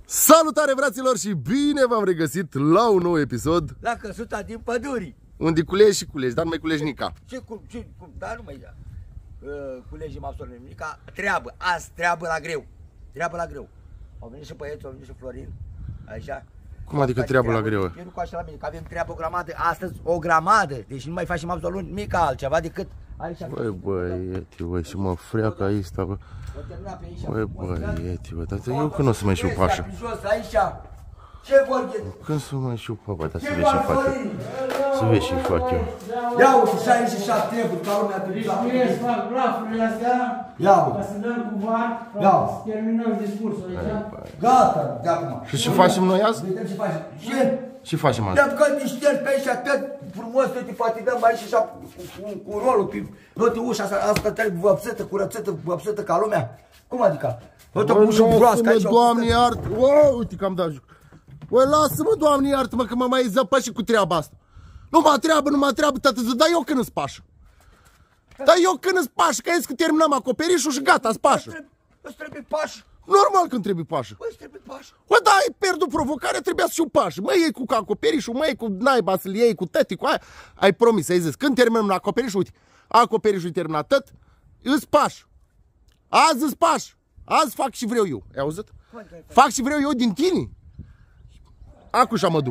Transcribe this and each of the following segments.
Salutare, fraților, și bine v-am regăsit la un nou episod La căsuța din păduri. unde culegi și culegi, dar nu mai culegi nica. Cum, dar nu mai culegem absolut nimic. Treabă, azi treabă la greu. Treabă la greu. Au venit și băieți, au venit și Florin. Așa. Cum adică treabă la greu? Eu nu cu așa la mine, că avem treabă o grămadă, astăzi o grămadă. Deci nu mai facem absolut nimic altceva decât aici. Băi, băieti, băi, și mă freacă aici, bă. Băi, băieti, bă, dar eu când o să mai știu pașă? Ce vorbim? Când să mai știu pe bă, dar să vezi ce fac eu. Să vezi ce fac eu. Ia uite, și aici și treburi, ca lumea trebuie să Deci nu fac grafurile astea, ca să dăm cu var, să terminăm discursul aici. Gata, de acum. Și ce facem noi azi? Vedem ce facem. Ce facem azi? Ne-am băgat niște pe aici, atât frumos, te fatigăm aici așa cu rolul, toate ușa asta trebuie văpsătă, curățată, văpsătă ca lumea. Cum adică? Toată ușă broască aici. Doamne iartă, uite că am dat joc. Băi, lasă-mă, Doamne iartă-mă, că mă mai zăpăși cu treaba asta. Nu mă treabă, tată, dar eu când îți pașă? Dar eu când îți pașă, că că terminăm acoperișul și gata, îți pașă. Îți trebuie pașă. Normal când trebuie pașă. Băi, îți trebuie pașă. Bă, da, ai pierdut provocarea, trebuia să și pașă. Mă iei cu acoperișul, mă iei cu naiba să-l iei cu tăti, cu aia. Ai promis, ai zis, când terminăm acoperișul, uite, acoperișul e terminat tot, îți pașă. Azi îți pașă. Azi fac și vreau eu, ai auzit? Fac și vreau eu din tine. Acușa mă duc.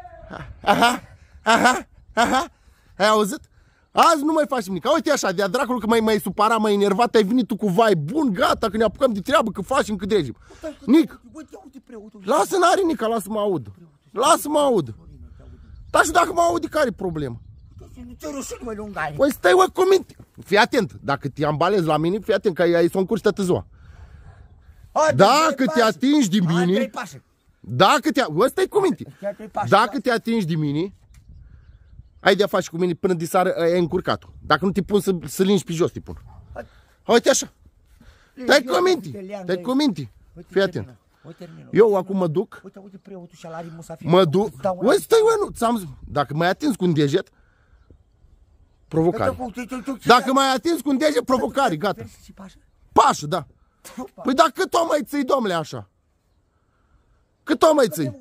Aha. Ai auzit? Azi nu mai faci nimic. Uite așa, de-a dracului că m-ai supărat, m-ai enervat, ai venit tu cu vai bun, gata, că ne apucăm de treabă, că facem, că dregem. Nic, lasă, n-are Nica, lasă-mă aud. Lasă-mă aud. Dar și dacă mă aud, care e problema? Păi stai, bă, cu minte. Fii atent, dacă te ambalezi la mine, fii atent, că ai să-mi curci toată ziua. Dacă te atingi de mine, stai cu minte. Dacă te atingi de mine, ai de-a face cu mine până de seară, ai încurcat-o. Dacă nu te pun să lingi pe jos, te pun. Uite așa. Stai cu minte. Fii atent. Eu acum mă duc. Uite preotul și alari musafir. Mă duc. Uite, stai, nu, ți-am zis. Dacă mai atins cu un deget, provocare. Dacă mai atins cu un deget, provocare, gata. Pașă, da. Păi dar cât o mai ții, domnule, așa? Cât o mai ții?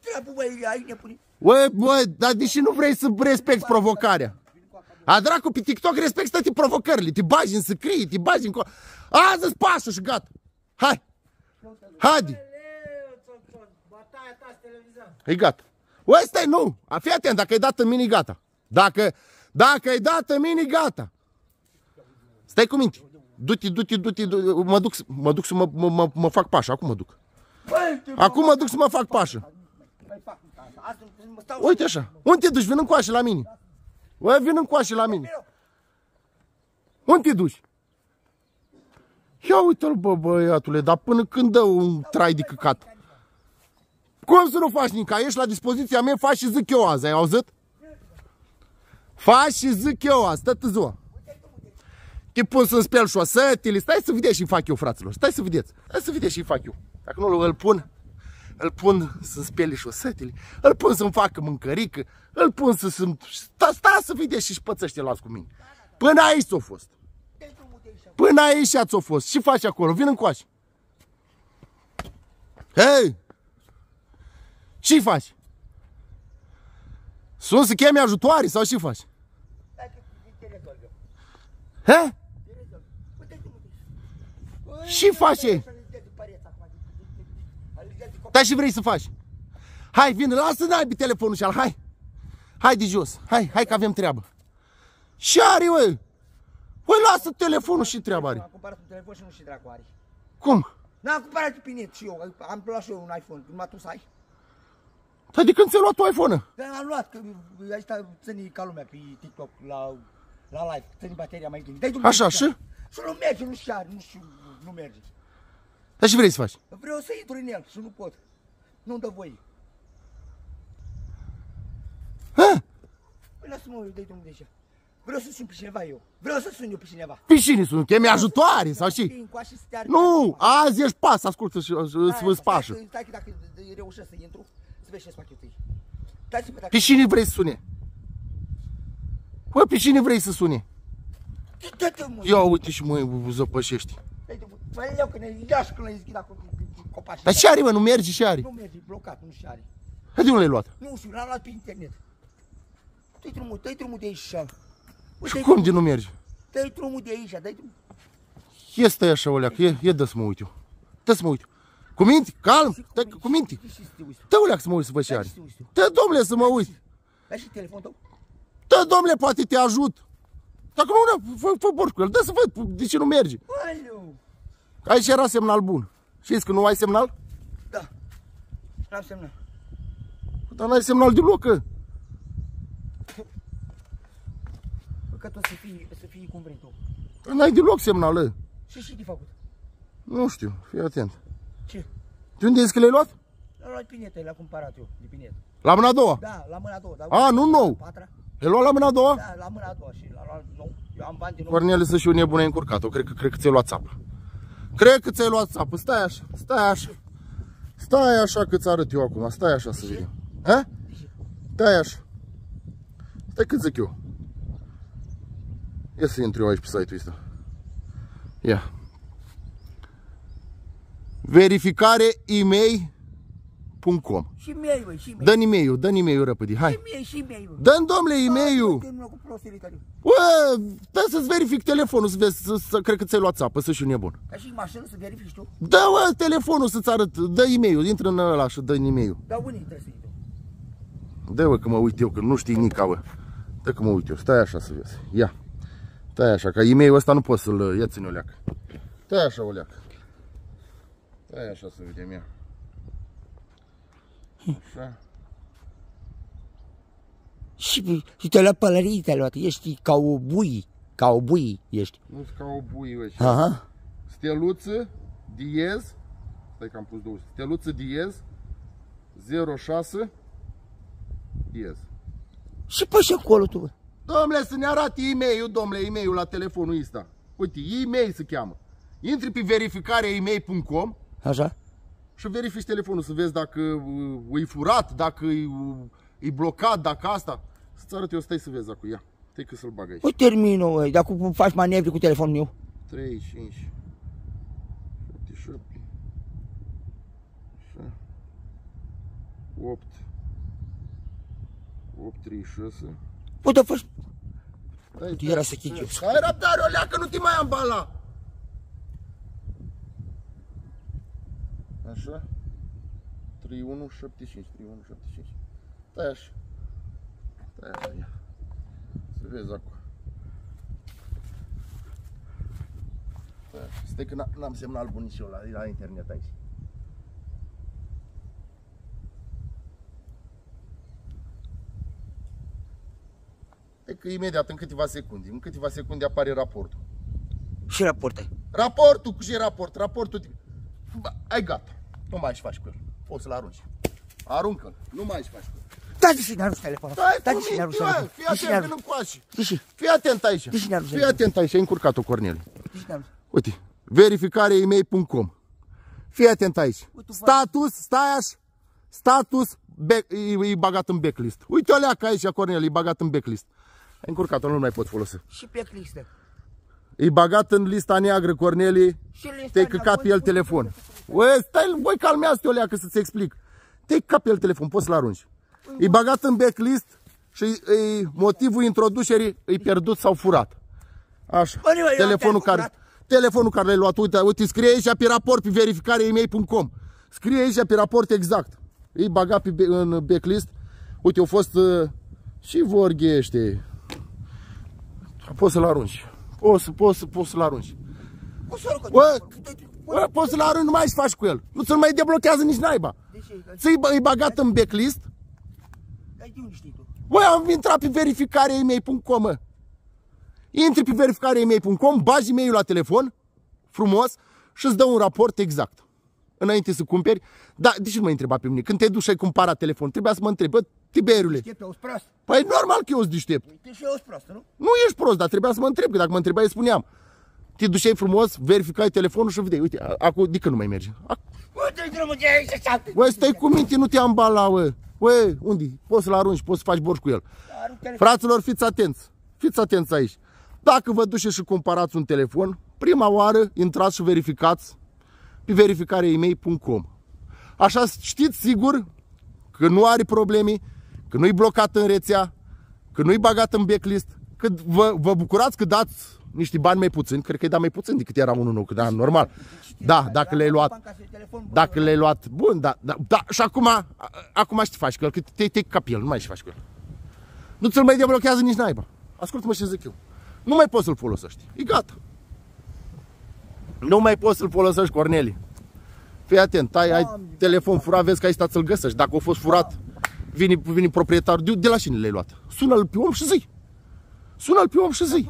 Băi, dar deși nu vrei să respecti provocarea. A dracu, pe TikTok respecti toate provocările. Te bagi în scrie, te bagi în... Azi îți pașă și gata. Hai. Haide. E gata. Oi, stai, nu. Fii atent, dacă ai dat în mine, gata. Dacă ai dat în mine, gata. Stai cu minte. Du-te, mă duc să mă fac pașă, acum mă duc. Acum mă duc să mă fac pașă. Uite așa. Unde te duci? Vin încoace la mine. Băi, vin încoace la mine. Unde te duci? Ia uite-l, bă, băiatule, dar până când dă un trai de căcat? Cum să nu faci, Nica? Ești la dispoziția mea, faci și zic eu azi, ai auzit? Faci și zic eu azi, toată ziua. Te pun să-mi speli șosetele, stai să vedeți și fac eu, fraților, stai să vedeți și fac eu. Dacă nu îl pun să-mi speli șosetele, îl pun să-mi facă mâncărică, îl pun să-mi... Stai să vedeți și pățăște las cu mine. Până aici ți-o fost. Până aici ți-o fost. Ce faci acolo? Vin încoace. Hei! Ce faci? Sunt să chemi ajutoare sau ce faci? He? Ce faci? Dar și vrei să faci? Hai, vine, lasă n-ai telefonul și-al, hai. Hai de jos, hai că avem treabă. Ce are, băi? Băi, lasă telefonul și treaba are. Am cumpărat un telefon și nu știu dracu are. Cum? N-am cumpărat pe net și eu, am luat și eu un iPhone, numai tu să ai. Dar de când ți-ai luat tu iPhone-ul? Dar am luat, că aici ține ca lumea pe TikTok, la live, ține bateria mai bine. Așa, și? Și nu merge, nu merge. Dar ce vrei să faci? Vreau să intru în el și nu pot. Nu-mi dă voie. Ha? Păi lasă-mă, dă-i drumul de aici. Vreau să sun pe cineva eu. Vreau să sun eu pe cineva. Pe cine sun? Chemi ajutoare sau ce? Nu, azi ești pas, ascultă și îți pașă. Stai că dacă reușesc să intru, să vezi ce-ți fac eu tăi. Pe cine vrei să sune? Bă, pe cine vrei să sune? Ia uite și mă zăpășești. Mai iau că ne iași când le-ai zghid acolo. copaci. Dar ce are, mă? Nu merge și are? Nu merge, blocat, nu și are. De unde l-ai luat? Nu știu, l-am luat pe internet. Dă-i drumul de aici. Și cum de nu merge? Dă-i drumul de aici, dă-i drumul. E stai așa, oleac, e dă să mă uit eu. Dă să mă uit. Cu minti? Calm, cu minti. Dă, oleac, să mă uit să văd ce are. Dă, domnule, să mă uit. Dă și telefonul tău. Dă, domnule, poate te ajut. Dacă nu, fă borș cu el. Dă să văd de ce nu merge. Aleu. Aici era semnal bun. Știți că nu ai semnal? Da. N-am semnal. Dar n-ai semnal deloc, că. Că tot să fii cum vrei tu. N-ai deloc semnal, ă. Și de făcut? Nu știu, fii atent. Ce? De unde ești că l-ai luat? L-am luat Pinetă, l-am cumpărat eu, de Pinetă. La mâna a doua? Da, la mâna a doua. A, nu nou. Patra? L-ai luat la mâna a doua? Da, la mâna a doua și l-am luat nou. Eu am bani de nou. Corneliu, să și un nebun ai încurcat-o. Cred că ți-ai luat țapă. Cred că ți-ai luat țapă. Stai așa, stai așa. Stai așa că ți arăt eu acum. Stai așa să vedem. Ha? Stai așa. Stai cât zic eu. Ia să intru eu aici pe site-ul ăsta. Ia. Verificare email.com. Și mie, băi, și mie. Dă-mi e-mail-ul, dă-mi e-mail-ul repede, hai. Și mie, băi. Dă-mi, domnule, e-mail-ul. Termină cu prostiile tale. Bă, dă să-ți verific telefonul, să vezi, cred că ți-ai luat țapă, să și un nebun. Ca și mașină să verifici tu? Dă, bă, telefonul să-ți arăt, dă e-mail-ul, intră în ăla și dă e-mail-ul. Dar unde trebuie să intru? Dă, bă, că mă uit eu, că nu știi nica, bă. Dă că mă uit eu, stai așa să vezi, ia. Stai așa, că e-mail-ul ăsta nu poți să-l ia, ține, oleac. Stai așa, oleac. Stai așa să vedem, ia. Așa. Și te-ai luat pălării, te-ai luat, ești ca o bui ești. Nu-s ca o bui, bă. Aha. Steluță, diez, stai că am pus două, steluță, diez, 06, diez. Și pe și acolo tu, bă. Dom'le, să ne arate e-mail-ul, dom'le, e-mail-ul la telefonul ăsta. Uite, e-mail se cheamă. Intri pe verificareemail.com Așa? și verifici telefonul să vezi dacă e furat, dacă e blocat, dacă asta. Să-ți arăt eu, stai să vezi acum, ia. Stai că să-l bag aici. Păi termină, băi, dacă faci manevri cu telefonul meu. 3, 5, 7, 8, 8, 36. Păi, dar faci... Stai, Era să chid eu. Hai răbdare, olea, că nu te mai ambala. Așa. 3175, 3175. Stai așa. Stai așa, ia. Să vezi acum. Stai așa. Stai că n-am semnal bun nici eu la internet aici. E că imediat, în câteva secunde apare raportul. Și raport ai. Raportul, cu ce raport? Raportul, ai gata, nu mai faci cu el, poți să-l arunci. Aruncă-l, nu mai faci cu el. Da, și ne-arunci telefonul. Da, fii atent, că nu încoace. Fii atent aici, fii atent aici, ai încurcat-o, Corneliu. Uite, verificareemail.com. Fii atent aici. Status, stai așa, status, e bagat în backlist. Uite o leacă aici, Corneliu, e bagat în backlist. Ai încurcat-o, nu mai pot folosi. Și pe listă. E bagat în lista neagră, Corneli, te-ai căcat pe el telefon. Stai, voi calmează-te, o leacă, să-ți explic. Te-ai căcat pe el telefon, poți să-l arunci. E bagat în backlist și motivul introducerii e pierdut sau furat. Așa, telefonul care l-ai luat, uite, scrie aici pe raport, pe verificareemail.com. Scrie aici pe raport exact. E bagat în backlist. Uite, au fost și vorghește. Poți să-l arunci. Poți să-l arunci. Poți să-l arunci, nu mai faci cu el. Nu ți-l mai deblochează nici naiba. Ți-i bagat în backlist. Băi, am intrat pe verificareemail.com, mă. Intri pe verificareemail.com, bagi e-mail-ul la telefon, frumos, și îți dă un raport exact. Înainte să cumperi. Da, de ce nu mă întreba pe mine? Când te duci și ai cumpărat telefon, trebuia să mă întrebi, bă, Tiberiule. Păi normal că eu sunt deștept. Nu ești prost, dar trebuia să mă întreb, că dacă mă întrebai, spuneam. Te duceai frumos, verificai telefonul și vedeai, uite, acum, de când nu mai merge? Băi, stai cu minte, nu te ambala, bă. Băi, unde? Poți să-l arunci, poți să faci borș cu el. Fraților, fiți atenți. Fiți atenți aici. Dacă vă duceți și cumpărați un telefon, prima oară intrați și verificați pe verificareemail.com. Așa știți sigur că nu are probleme, că nu-i blocat în rețea, că nu-i bagat în backlist, că vă bucurați că dați niște bani mai puțini, cred că îi da mai puțin decât era unul nou, că da, normal. Da, dacă le-ai luat. Dacă le-ai luat, bun, da. Și acum ce faci cu el? Că te capil, nu mai ce faci cu el. Nu ți-l mai deblochează nici naiba. Ascultă-mă ce zic eu. Nu mai poți să-l folosești. E gata. Nu mai poți să-l folosești, Corneli. Fii atent, ai telefon furat, vezi că ai stat să-l găsești. Dacă a fost furat, vine proprietarul. De la cine l-ai luat? Sună-l pe om și zi. Sună-l pe om și zi.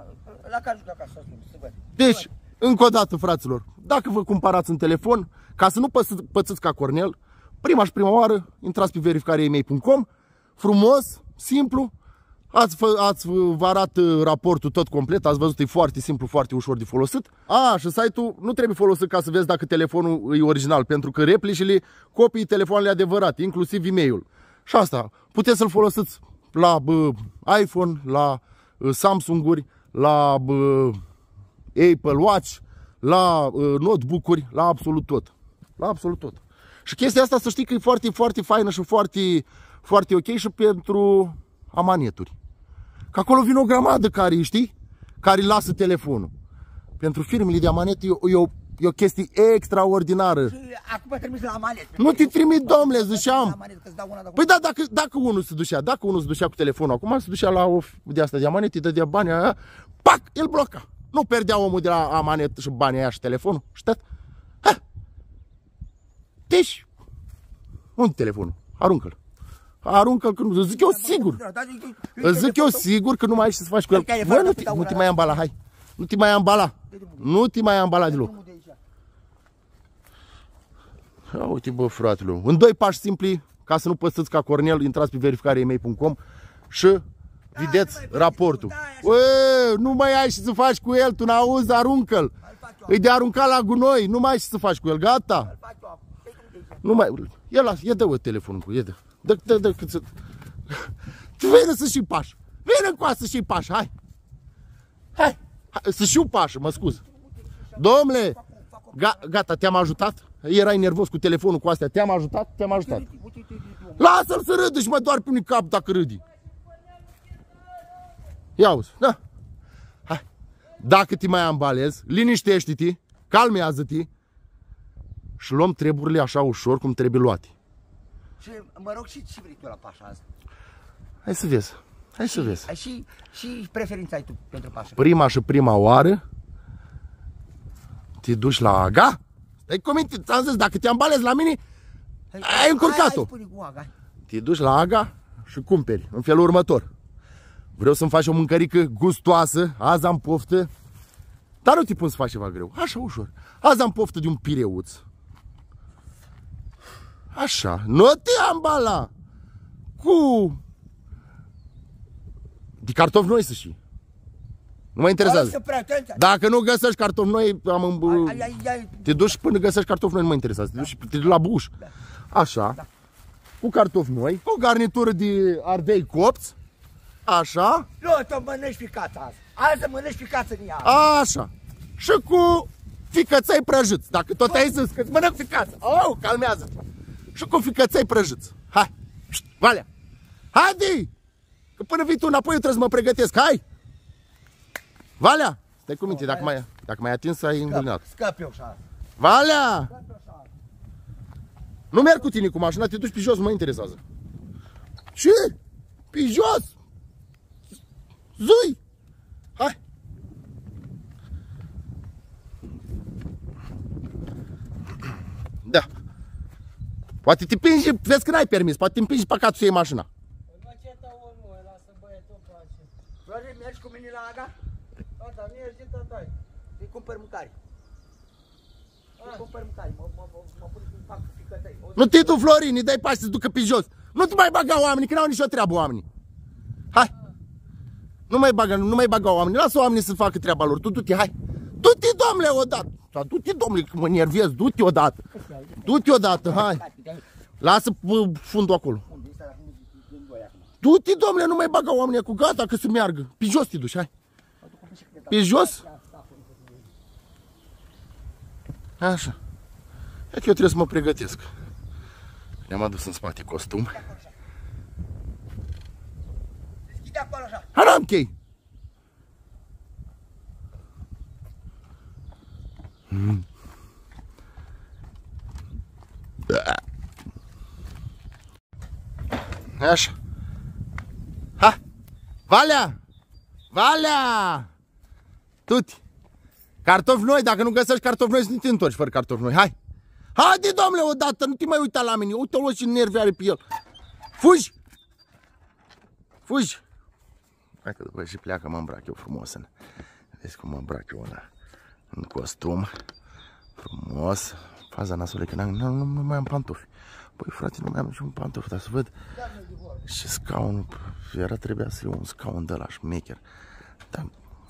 Deci, încă o dată, fraților, dacă vă cumpărați un telefon, ca să nu pățiți ca Cornel, prima oară, intrați pe verificareemail.com, frumos, simplu, vă arată raportul tot complet, ați văzut, e foarte simplu, foarte ușor de folosit. Și site-ul nu trebuie folosit ca să vezi dacă telefonul e original, pentru că replicile copii telefoanele adevărate, inclusiv e-mail-ul. Și asta, puteți să-l folosiți la iPhone, la Samsung-uri, la Apple Watch, la notebook-uri, la absolut tot. La absolut tot. Și chestia asta să știi că e foarte, foarte faină și foarte, foarte ok și pentru amaneturi. Că acolo vine o grămadă care, știi, care lasă telefonul. Pentru firmele de amanete e o chestie extraordinară. Și acum trimis la amanet. Nu te trimit, domnule, ziceam. Păi da, dacă unul se ducea cu telefonul acum, se ducea la o de asta de amanete, îi dădea banii aia, pac, el bloca. Nu perdea omul de la amanet și banii aia și telefonul. Știți? Deci, unde telefonul? Aruncă-l. Aruncă-l, că nu, zic eu sigur. Zic eu sigur că nu mai ai ce să faci cu el. Bă, nu te mai ambala, hai. Nu te mai ambala. Nu te mai ambala deloc. Ia uite, bă, fratelor. În 2 pași simpli, ca să nu pățiți ca Cornel, intrați pe verificareemail.com și vedeți raportul. Nu mai ai ce să faci cu el, tu n-auzi, aruncă-l. Îi de aruncat la gunoi, nu mai ai ce să faci cu el, gata. Nu mai, ia dă-o telefonul cu, ia dă cât să... Vine să și pași. Vine încoa să și pași, hai. Hai, să și pași, mă scuz. Domnule, gata, te-am ajutat? Erai nervos cu telefonul cu astea, te-am ajutat? Te-am ajutat. Lasă-l să râdă și mă doar pe unui cap dacă râdi. Ia auzi, da. Hai. Dacă te mai ambalezi, liniștește-te, calmează-te și luăm treburile așa ușor cum trebuie luate. Și mă rog, și vrei tu la pașa asta? Hai să vezi. Hai să vezi. Și preferința ai tu pentru pașa? Prima oară te duci la AGA. Stai cu minte, ți-am zis, dacă te ambalezi la mine, ai încurcat-o. Te duci la AGA și cumperi în felul următor. Vreau să-mi faci o mâncărică gustoasă, azi am poftă, dar nu te pun să faci ceva greu, așa ușor. Azi am poftă de un pireuț. Așa, nu te ambala cu de cartofi noi să știi. Nu mă interesează. Dacă nu găsești cartofi noi, te duci până găsești cartofi noi, nu mă interesează. Te duci la buș. Așa, cu cartofi noi, cu o garnitură de ardei copți. Așa. Nu, tu mănânci ficața azi. Azi să mănânci ficață în ea. Așa. Și cu ficăței prăjiți. Dacă tot ai zis că-ți mănânc ficață. Calmează-te. Și cu ficăței prăjiți. Hai. Valea. Haide! Că până vii tu înapoi eu trebuie să mă pregătesc. Hai! Valea! Stai cu minte, dacă mai atins ai îngâlnat. Scap eu așa. Valea! Nu merg cu tine cu mașina, te duci pe jos, nu mă interesează. Ce? Pe jos? Zui! Hai! Da. Poate te împingi, vezi că n-ai permis, poate te împingi păcatul să iei mașina. Florin, mergi cu mine la AGA? Da, mergi, tătai. Îi cumpăr mâncare. Îi cumpăr mâncare, mă pun să-mi fac ficăței. Nu te du, Florin, îi dai pași să-ți ducă pe jos. Nu te mai baga oamenii, că n-au nicio treabă oamenii. Hai! Nu mai baga oamenii, lasă oamenii să facă treaba lor. Tu du-te, hai! Du-te, domnule, odată! Du-te, domnule, că mă nervez, du-te odată! Du-te odată, hai! Lasă fundul acolo. Du-te, domnule, nu mai baga oamenii cu gata că să meargă. Pe jos te duci, hai! Pe jos? Așa. E că eu trebuie să mă pregătesc. Le-am adus în spate costum. Deschide acolo așa. Ha, n-am chei. Așa. Ha! Valea! Valea! Tuti! Cartofi noi, dacă nu găsești cartofi noi, să nu te întorci fără cartofi noi. Hai! Haide, domnule, odată, nu te mai uita la mine. Uite-l și nervi are pe el. Fugi! Fugi! Hai că după și pleacă, mă îmbrac eu frumos. Vezi cum mă îmbrac eu în costum. Frumos. Faza nasului, că nu mai am pantofi. Păi frate, nu mai am niciun pantofi, dar să văd. Și scaunul, trebuia să iau un scaun de la șmecher. Dar...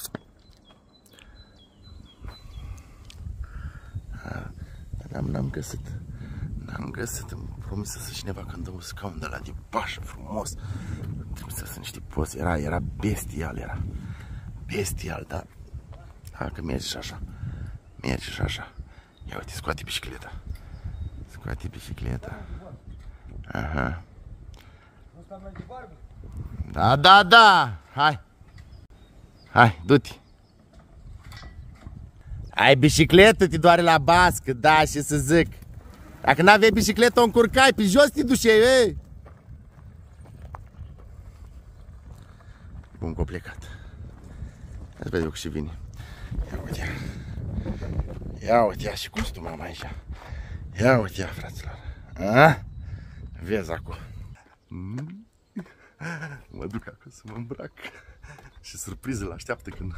N-am găsit. N-am găsit. Îmi promisese cineva când dă un scaun de la de pașă, frumos. Trebuie să sunt niște poze. Era bestial, era. Bestial, dar... Hai că merge și așa. Merge și așa. Ia uite, scoate bicicleta. Scoate bicicleta. Aha. Da, da, da. Hai. Hai, du-te. Ai bicicletă, te doare la bască, da, și să zic. Dacă n-aveai bicicletă, o încurcai, pe jos te duceai, ei. Bun, că a plecat. Hai să vedem că și vine. Ia uite. Ia uite, ia și costumul am aici. Ia uite, ia, fraților. A? Vezi acum. Mă duc acum să mă îmbrac. Și surpriză l-așteaptă când...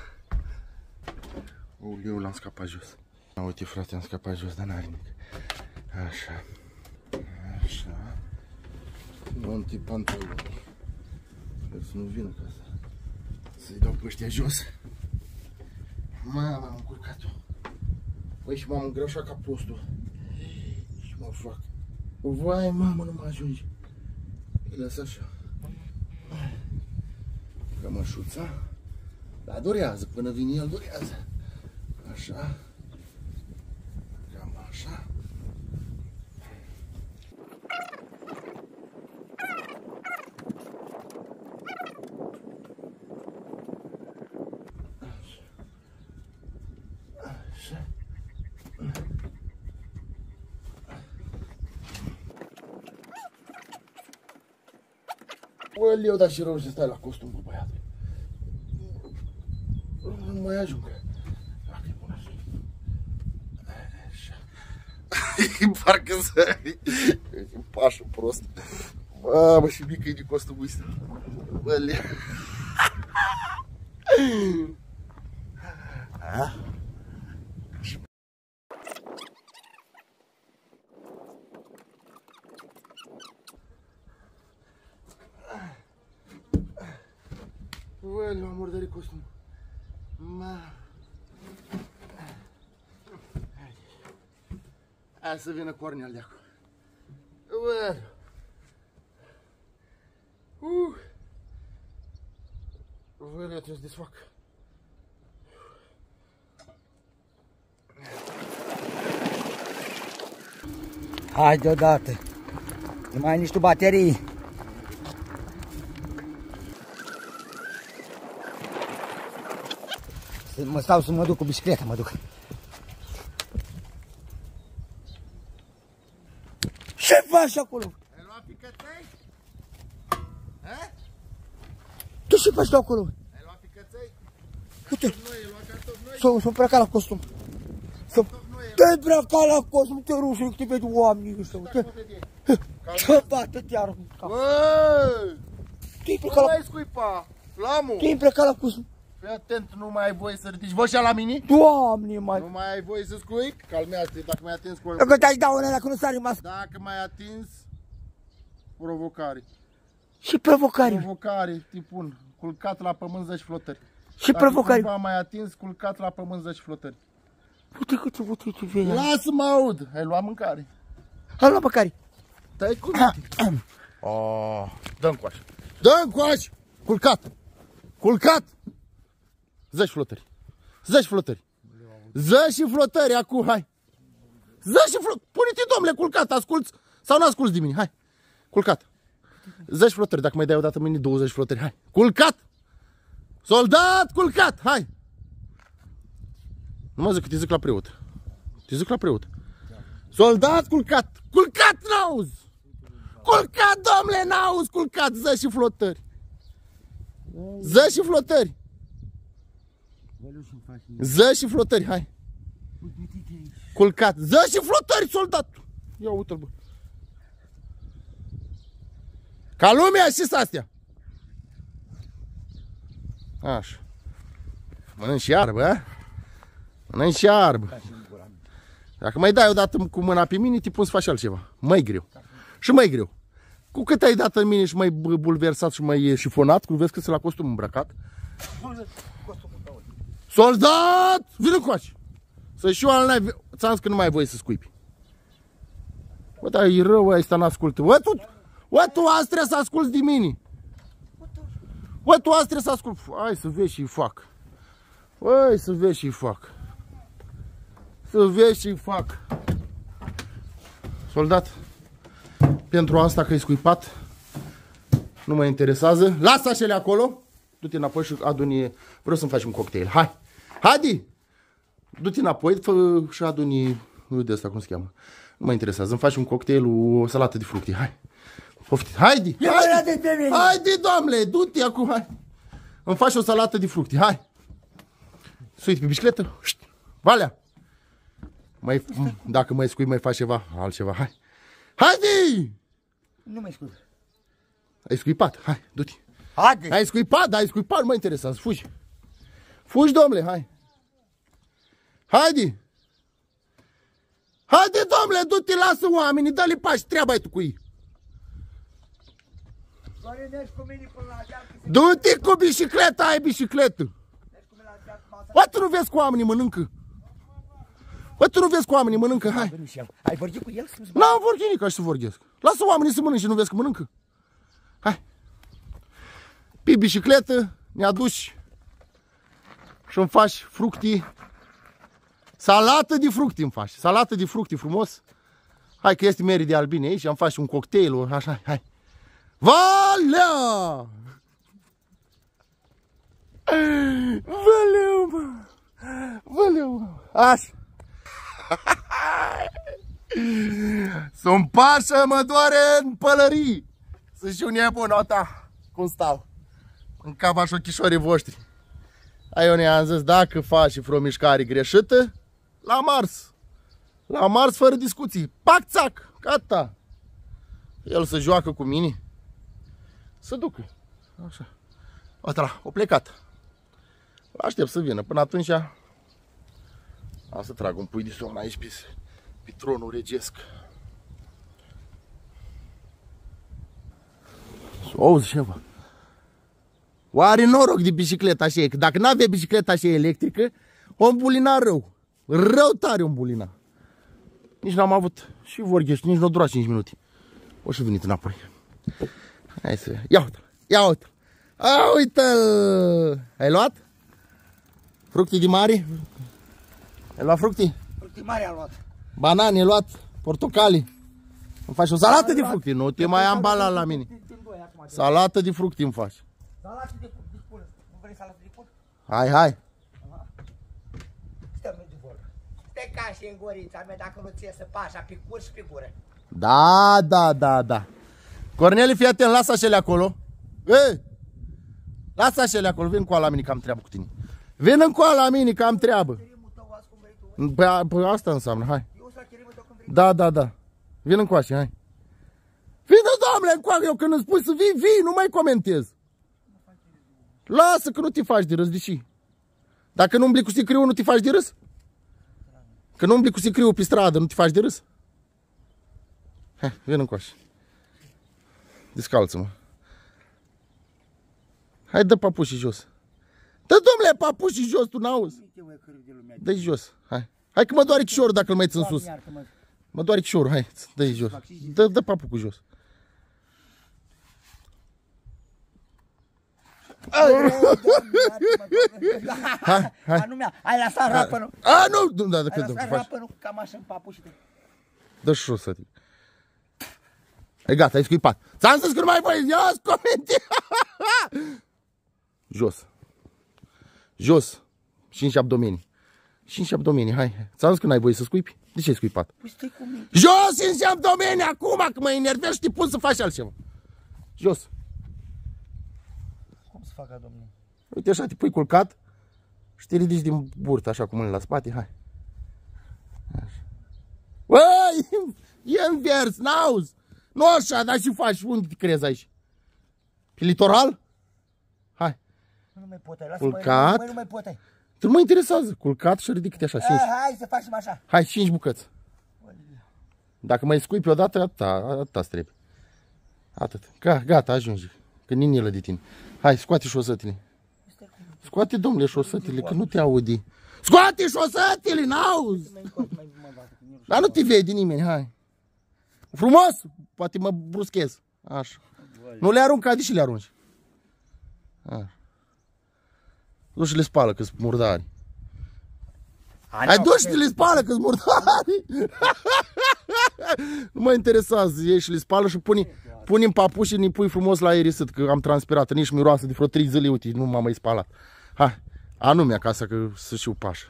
Eu l-am scapat jos. Uite, frate, am scapat jos, dar n-are nimic. Așa. Așa. Monti pantaloni. Sper să nu vină ca să-i dau pe ăștia jos. Mama, am încurcat-o. Băi, și m-am îngrășat ca prostul. Și mă fac. Vai, mamă, nu mă ajunge. Îi lăs așa. Cămășuța. Dar durează, până vine el, durează. Așa. Cam așa. Așa. Bă, eu, dar și rău să stai la costum, bă, băiatul. Nu mai ajung. Dacă e bun așa. Așa. Parcă să... E pașul prost. Bă, și mică e de costumul ăsta. Bă, leu. Bă, leu, am murdărit costumul. Hai să vină Cornel de acolo. Bă. Bă, eu trebuie să desfac. Hai deodată. Nu mai ai nici tu baterii. Mă stau să mă duc cu bicicleta, mă duc. Ce faci acolo? Ai luat picăței? Tu ce faci acolo? Ai luat picăței? Uite, Ai luat cartofi noi? s-o îmbrăcat la costum. Te-ai îmbrăcat la costum, te rușine, că te vede oamenii ăștia. Ce bată te arunc? Bă! Te-ai Nu îmbrăcat la... mai scuipa! Lamul! Te-ai îmbrăcat la costum. Fii atent, nu mai ai voie să ridici vocea la mine? Doamne, mai... Nu mai ai voie să scuipi? Calmează-te, dacă mai atins cu... Dacă te-aș da una dacă nu s-a rămas. Dacă mai atins, provocare. Și provocare. Provocare, tipun, culcat la pământ 10 flotări. Și provocare. Dacă mai atins, culcat la pământ 10 flotări. Uite cât ce vei. Lasă-mă aud, ai luat mâncare. Am luat mâncare. Stai cu mine. Dă-mi coașă. Dă-mi coașă. Culcat. Culcat. 10 flotări. 10 flotări. 10 flotări acum, hai. Ză și flotări. Pune-te, domnule, culcat, asculți sau nu asculți de mine, hai. Culcat. 10 flotări, dacă mai dai odată mâine 20 flotări, hai. Culcat! Soldat, culcat, hai! Nu mă zic că te zic la preot. Te zic la preot. Soldat, culcat! Culcat, n-auzi! Culcat, domnule, n-auzi, culcat! Ză și flotări! Ză și flotări! Ză și flotări, hai! Culcat! Ză și flotări, soldat! Ia uite-l, bă! Ca lumea și astea! Așa. Mănânci iarbă, a? Mănânci iarbă. Dacă mai dai odată cu mâna pe mine, te pun să faci altceva. Mai greu. Și mai greu. Cu cât ai dat în mine și mai bulversat și mai șifonat, cum vezi că se la costum îmbrăcat. Soldat! Vino coace! Să și eu al n-ai... Ți-am zis că nu mai ai voie să scuipi. Bă, dar e rău, ăsta n-ascultă. Bă, tu azi trebuie să asculți de mine. Bă, tu azi trebuie să asculți. Hai să vezi și-i fac. Băi, să vezi și-i fac. Să vezi și-i fac. Soldat, pentru asta că e scuipat, nu mă interesează. Lasă așele acolo. Du-te înapoi și adu-ni. Vreau să-mi faci un cocktail. Hai. Haide. Du-te înapoi și adu-ni de asta, cum se cheamă. Nu mă interesează. Îmi faci un cocktail, o salată de fructe. Hai. Poftiți. Haide. Haide, doamne. Du-te acum. Hai. Îmi faci o salată de fructe. Hai. Suit pe bicicletă. Valea. Dacă mai scui, mai faci ceva, altceva. Hai. Haide. Nu mai scuip. Ai scuipat. Hai, du-te. Haide. Ai scuipat, da, ai scuipat, nu mă interesează. Fugi. Fugi, domnule, hai. Haide. Haide, domnule, du-te, lasă oamenii, dă-le pași, treaba-i tu cu ei. Du-te cu bicicleta, ai bicicletă. Bă, tu nu vezi cu oamenii mănâncă. Bă, tu nu vezi cu oamenii mănâncă, hai. Ai vorbit cu el? N-am vorbit nici ca să vorbesc. Lasă oamenii să mănânce, nu vezi că mănâncă. Hai. Pe bicicletă ne aduci și îmi faci fructi. Salată de fructi îmi faci. Salată de fructi frumos. Hai că este Mary de albine aici, îmi faci un cocktail, așa, hai. Valea! Valeu, mă! Valeu, mă! Așa! Sunt pașă, mă doare în pălării! Să știu nebun, ota, cum stau. În capa și ochișorii voștri. Eu ne-am zis, dacă faci vreo mișcare greșită, la Mars. La Mars fără discuții. Pac, țac, gata. El să joacă cu mine. Să ducă. Așa. Uite-la, o plecat. Aștept să vină. Până atunci, am să trag un pui de somn aici pe tronul regesc. Auzi ceva. Oare noroc de bicicleta așa e, că dacă n-avea bicicleta așa electrică, o îmbulina rău. Rău tare o îmbulina. Nici n-am avut și vorghești, nici nu a durat 5 minute. O și venit înapoi. Hai să... Ia uite, ia uite. A, uite-l! Ai luat? Fructii de mare? Ai luat fructii? Fructii mari am luat. Banane ai luat? Portocali? Îmi faci o salată de fructii, nu te mai ambalat la mine. Salată de fructii îmi faci. Salată de pulă. Nu vrei salată de pulă? Hai, hai. Stăm de vorbă. Te ca și în gorița mea dacă nu ți iese pașa pe cur și pe gură. Da, da, da, da. Corneli, fii atent, lasă așele acolo. Ei! Lasă așele acolo, vin cu ala la mine că am treabă cu tine. Vin în coala la mine că am treabă. Păi asta înseamnă, hai. Da, da, da. Vin încoace, hai. Vină, doamne, încoace, eu când îmi spui să vii, vii, nu mai comentez. Lasă că nu te faci de râs, deși. Dacă nu umbli cu sicriul, nu te faci de râs? Că nu umbli cu sicriul pe stradă, nu te faci de râs? Hai, vin încoace. Descalță-mă. Hai, dă papușii jos. Dă, domnule, papușii jos, tu n-auzi? Dă-i jos, hai. Hai că mă doare chișorul dacă îl mai țin sus. Mă doare chișorul, hai, dă-i jos. Dă papucul jos. Hai, hai. Ai lăsat rapănul. A, nu, da, ai lăsat rapănul, cam așa în papușii. Dă-și șosătile. E gata, ai scuipat. Ți-am zis că nu mai voi, jos, comente. Jos. Jos. 5 abdomenii. 5 abdomenii, hai. Ți-am zis că n-ai voie să scuipi? De ce ai scuipat? Păi stai cu mine. Jos 5 abdomenii acum, că mă enervezi și te pun să faci altceva. Jos. Cum să fac, domnule? Uite așa, te pui culcat și te ridici din burtă, așa cu mâinile la spate, hai. Așa. Băi, e invers, n-auzi. Nu așa, dar și faci, unde te crezi aici? Pe litoral? Hai. Nu mai pot, lasă, culcat. nu mai pot, ai. Tu nu mă interesează, culcat și ridică-te așa, 5. Hai să facem așa. Hai, 5 bucăți. Dacă mai scui pe o dată, atâta trebuie. Atât. Gata, ajungi. Că ninilă de tine. Hai, scoate șosătile. Scoate, domnule, șosătile, că nu te audi. Scoate șosătile, n-auzi! Dar nu te vede nimeni, hai. Frumos! Poate mă bruschez. Așa. Nu le arunca, de și le arunci. Așa. Du și le spală, că-s murdari. Hai, du și le spală, că-s murdari. Nu mă interesează, iei și le spală și pune în papuși și ne pui frumos la aerisit, că am transpirat, nici miroasă de vreo 3 zile, uite, nu m-am mai spalat. Hai, anume acasă, că să știu pașă.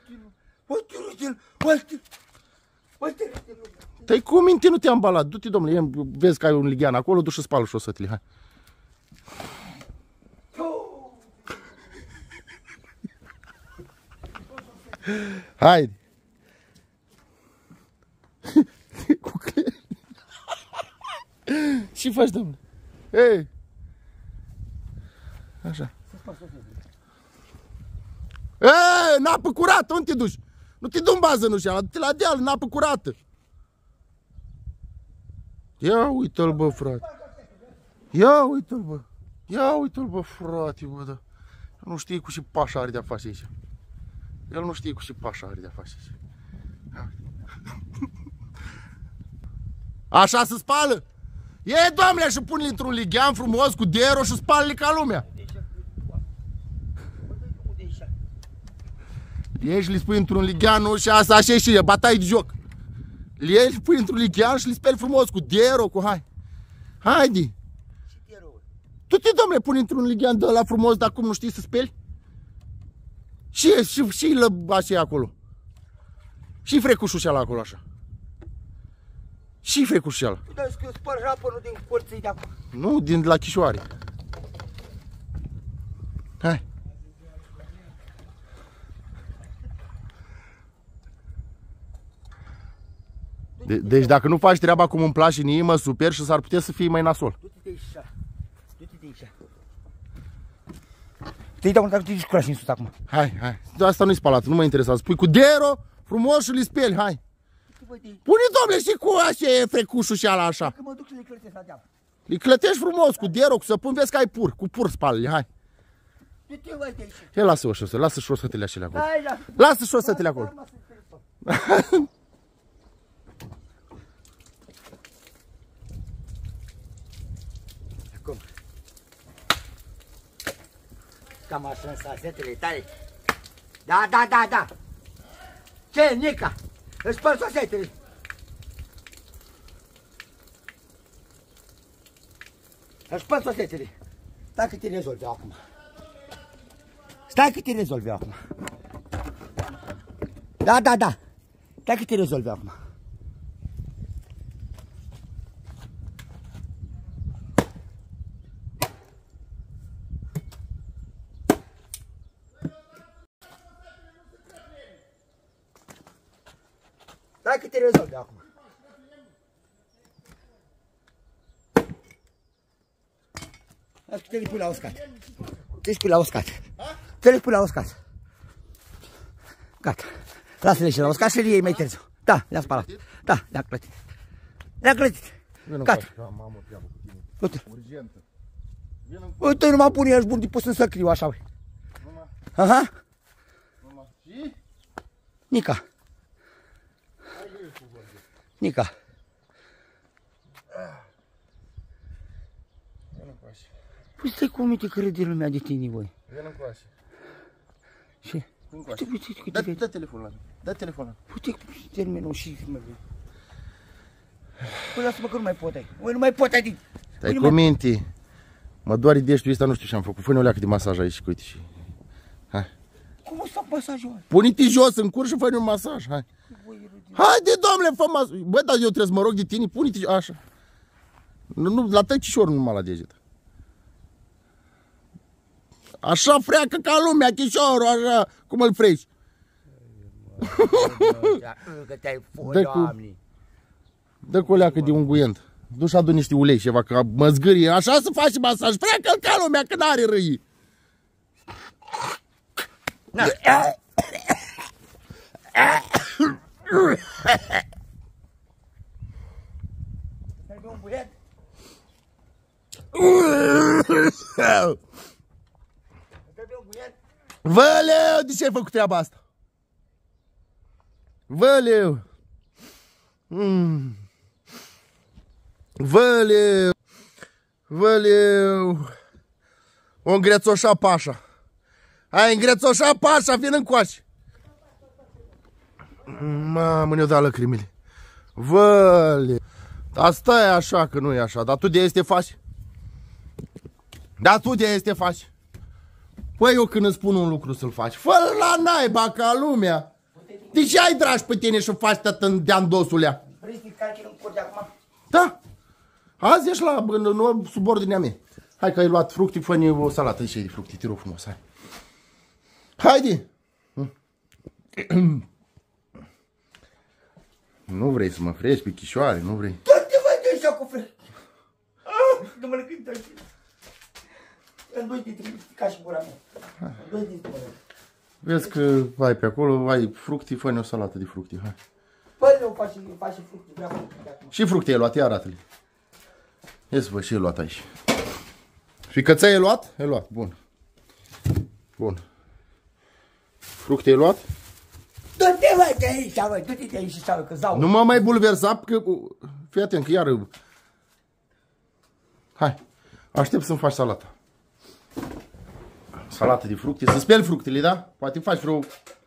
Te-ai cu minte, nu te-am balat, du-te, domnule, vezi că ai un lighean acolo, du și spală șosătile, hai. Haide. Cu ce faci, domnule? Ei. Așa. Ei, în apă curată, unde te duci? Nu te du în bază, nu știu, du-te la deal, în apă curată. Ia uite-l, bă, frate. Ia uite-l, bă. Ia uite-l, bă, frate, bă, da. Nu știi cu ce pașa are de-a face aici. El nu știe cu ce pașa are de-a face aici. Așa se spală? Ei, doamne, și pune-l într-un lighean frumos cu dero și spală-le ca lumea. Ei și le spui într-un lighean, nu? Și asta așa și e, bataie de joc. Ei și pui într-un lighean și le speli frumos cu dero, cu hai. Haide. Tu te, domnule, pune într-un lighean de ăla frumos, dar cum nu știi să speli? Și așa acolo. Și frecușul ăla acolo așa. Și frecușul ăla. Dar că eu spăl rapă, nu din colții de acolo. Nu, din la Chișoare. Hai. Deci dacă nu faci treaba cum îmi place în inimă, super, și s-ar putea să fie mai nasol. Du-te de aici. Du-te de aici. Te-i dau dacă te duci cu în sus acum. Hai. Asta nu-i spalat, nu mă interesează. Pui cu dero, frumos și le speli, hai. Pune, domnule, și cu așa e frecușul și ala așa. Că mă duc să le clătesc la deal. Le clătești frumos, cu dero, cu săpun, vezi că ai pur. Cu pur spală-le, hai. Du-te, vai de aici. Hai, lasă-o șosele, lasă șosetele acelea acolo. Hai, Lasă șosetele acolo. Acum. Cam așa în sasetele tale. Da. Ce, Nica? Îți spăl sasetele. Îți spăl sasetele. Stai că te rezolvi eu acum. Da. Stai că te rezolvi acum. Stai că te rezolvi acum. Hai că te le pui la uscat. Te le pui la uscat. Gata. Lasă-le și la uscat și le iei mai târziu. Da, le-am spalat. Da, le-am clătit. Gata. Uite. Uite, numai pune ești bun de pus în săcriu, așa, ui. Aha. Nica. Păi stai cu minte că râde lumea de tine, voi. Vino încoace. Și? Dă telefonul ăla. Uite, termenul și... Păi lasă-mă că nu mai pot aici. Băi, nu mai pot aici. Stai cu minte. Mă doare deștiul ăsta, nu știu ce am făcut. Fă-ne o leacă de masaj aici, uite și... Hai. Cum o să fac masajul? Pune-te jos în cur și fă-ne un masaj, hai. Haide, domnule, fă masaj. Bă, dar eu trebuie să mă rog de tine, pune-te așa. Nu, la tăcișor numai la deget. Așa freacă ca lumea, chișorul, așa, cum îl freci. Dă cu o leacă de unguent. Du și adu niște ulei ceva, că mă zgârie. Așa să faci masaj, freacă ca lumea, că n-are râi. Văleu, de ce ai făcut treaba asta? Văleu. Văleu. Văleu. O îngrețoșa pașa. Hai, îngrețoșa pașa, vin încoace. Mamă, ne-o dat lăcrimile. Văleu. Asta e așa, că nu e așa. Dar tu de este faci? Dar tu de este faci? Păi eu când îți spun un lucru să-l faci, fă-l la naiba ca lumea. De ce ai dragi pe tine și faci tot de-an dosulea? Vrei să-i calci în cur de acum? Da. Azi ești în subordinea mea. Hai că ai luat fructe, fă-ne o salată aici de fructe, te rog frumos, hai. Haide. Nu vrei să mă frești pe chișoare, nu vrei? Tot te văd așa cu frec. Nu mă lăcând așa. În 2 dintre ca și gura mea. În 2 dintre mă. Vezi că ai pe acolo, ai fructe, fă-ne o salată de fructe, hai. Păi nu faci și fructe, vreau fructe. Și fructe ai luat, ia arată-le. Ia să văd și e luat aici. Și căței e luat? E luat, bun. Bun. Fructe e luat? Du-te, mă, de aici, mă, du-te de aici și ceară, că zau. Nu mă mai bulversa, că... Fii atent, că iară... Hai, aștept să-mi faci salata. Salată de fructe, să speli fructele, da? Poate faci vreo...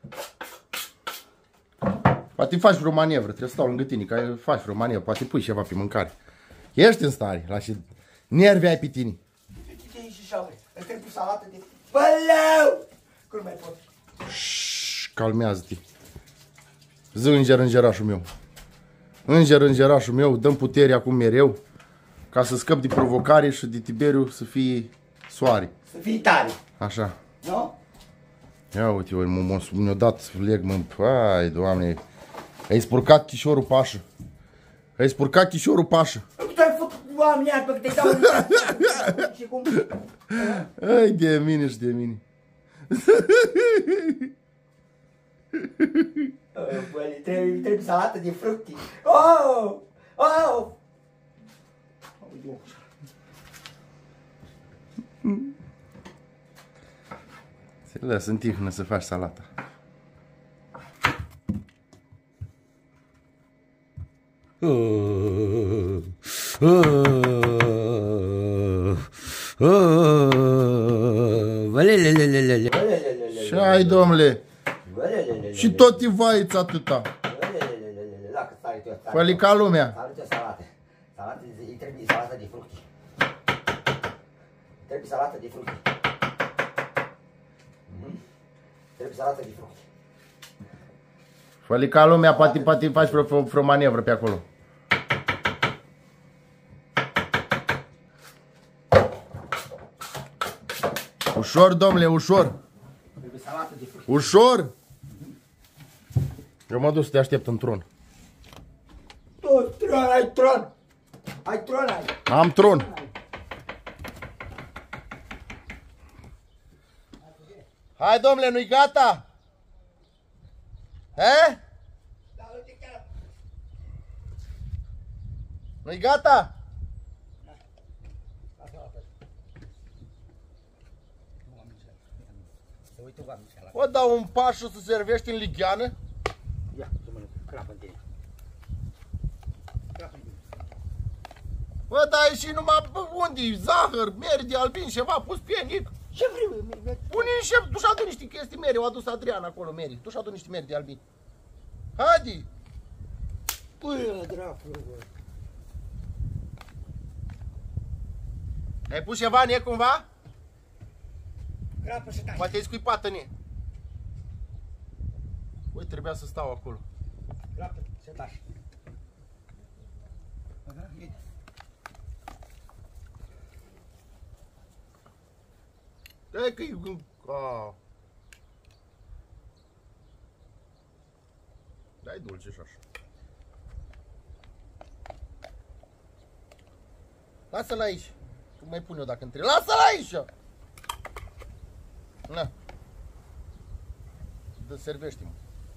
Poate faci vreo manevră, trebuie să stau lângă tine, că faci vreo manevră, poate pui ceva pe mâncare. Ești în stare, la ce nervi ai pe tine. Du-te de aici și ceară, îți trebuie salată de... Băleu! Cum mai pot? Calmează-te. Zi înger, îngerașul meu. Înger, îngerașul meu, dăm putere acum mereu, ca să scăp de provocare și de Tiberiu să fie soare. Să fii tare. Așa. Nu? Ia uite, mi-a dat leg, mă. Hai, Doamne. Ai spurcat chișorul pașă. Ai spurcat chișorul pașă. Tu ai făcut oamenii aia, că te dau în și cum? Hai de mine și de mine. Băi, trebuie salată de fructe. Oh! Oh! Se lasă în tihnă să faci salata. Și ai, domnule. Și tot e vaiți atâta. Fă-li ca lumea. Salată, salată. Salată, îi trebuie salată de fructe. Trebuie salată de fructe. Trebuie salată de fructe. Fă-li ca lumea, poate faci vreo manevră pe acolo. Ușor, domnule, ușor. Trebuie salată de fructe. Ușor. Eu mă duc să te aștept în tron. Tu, tron, ai tron. Ai tron, ai. Am tron. Hai, domnule, nu-i gata? He? Nu-i gata? Bă, dau un pașu să servești în ligheană? Ia, să mănânc, crapă în tine. Crapă în tine. Bă, dar e și numai unde zahăr, miere de albin, ceva, pus pienic. Ce vrei? Pune și tu și adu niște chestii mere, o adus Adrian acolo, mere. Tu și adu niște mere de albin. Haide! Păi, dracu, bă. Ai pus ceva în e cumva? Crapă și tași. Poate ai scuipat în e. Ui, trebuia să stau acolo. Crapă și tași. Dai că-i... Dai dulce și așa. Lasă-l aici. Tu mai pun eu dacă îmi trebuie. Lasă-l aici! Na. Servește-mă.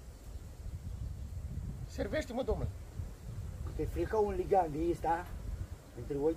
Servește-mă, domnule. Te frică un ligan de ăsta între voi?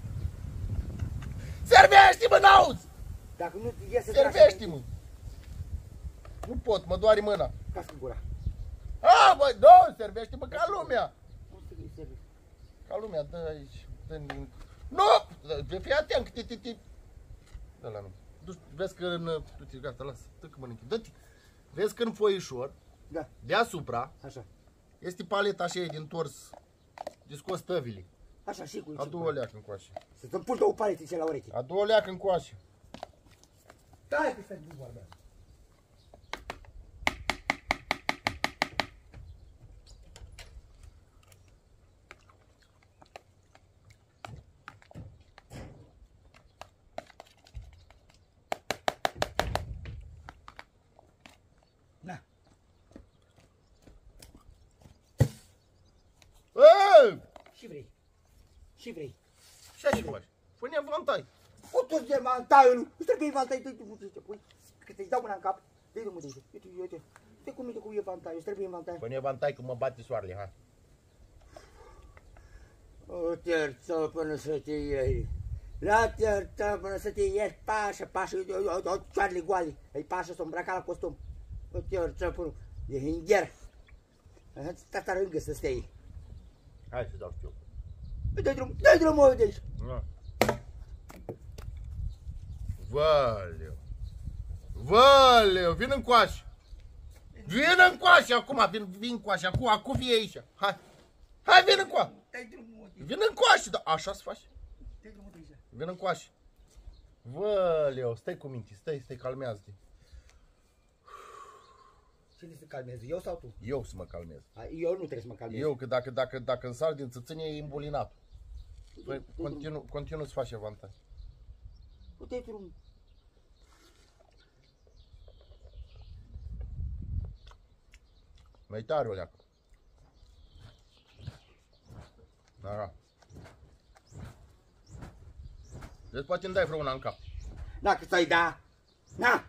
Servește-mă, n-auzi! Dacă nu iese Servește-mă! Nu pot, mă doare mâna. Cască gura. A, băi, nu, servește-mă ca lumea! Cum să îi servești? Ca lumea, dă aici, dă în link. Nu! Fii atent, că dă la nume. Vezi că în... Du-te, gata, lasă, dă că mănânchi, dă-te. Vezi că în foișor, Da. deasupra, Așa. este paleta așa din tors, de scos tăvile. Așa, și cu A-du o leacă încoace. Să-ți îmi pun două paletițe la ureche. A-du o leacă încoace. Stai că stai cu vorba. Na. Ei! Și vrei. Și vrei. Ce ai faci? Pune avantaj. Putu-ți de mantaiul. Îți trebuie vantai. Că te-i dau mâna în cap. Dă-i drumul de aici. Uite, uite. Uite cum e vantaiul. Îți trebuie vantai. Pune avantaj că mă bate soarele, ha. O terță până să te iei. La terță până să te iei. Pașă, pașă. O cioarele goale. Îi pașă să îmbraca la costum. O terță până. E hingher. Tata rângă să stai. Hai să dau știu. Dă-i drumul de aici. Valeu. Valeu, vin încoace. Vin încoace acum, vin încoace, acum vii aici. Hai. Hai, vin încoace. Dă-i drumul de aici. Vin încoace, da, așa se face. Dă-i drumul de aici. Vin încoace. Valeu, stai cu minte, stai, calmează-te. Cine se calmeze, eu sau tu? Eu să mă calmez. Eu nu trebuie să mă calmez. Eu, că dacă îmi sar din țățânie, e imbulinat. Păi, continuu să faci avantaj. Dă-i drumul. Mai tare o leacă. Da. Deci poate îmi dai vreo una în cap. Dacă ți-ai da, na!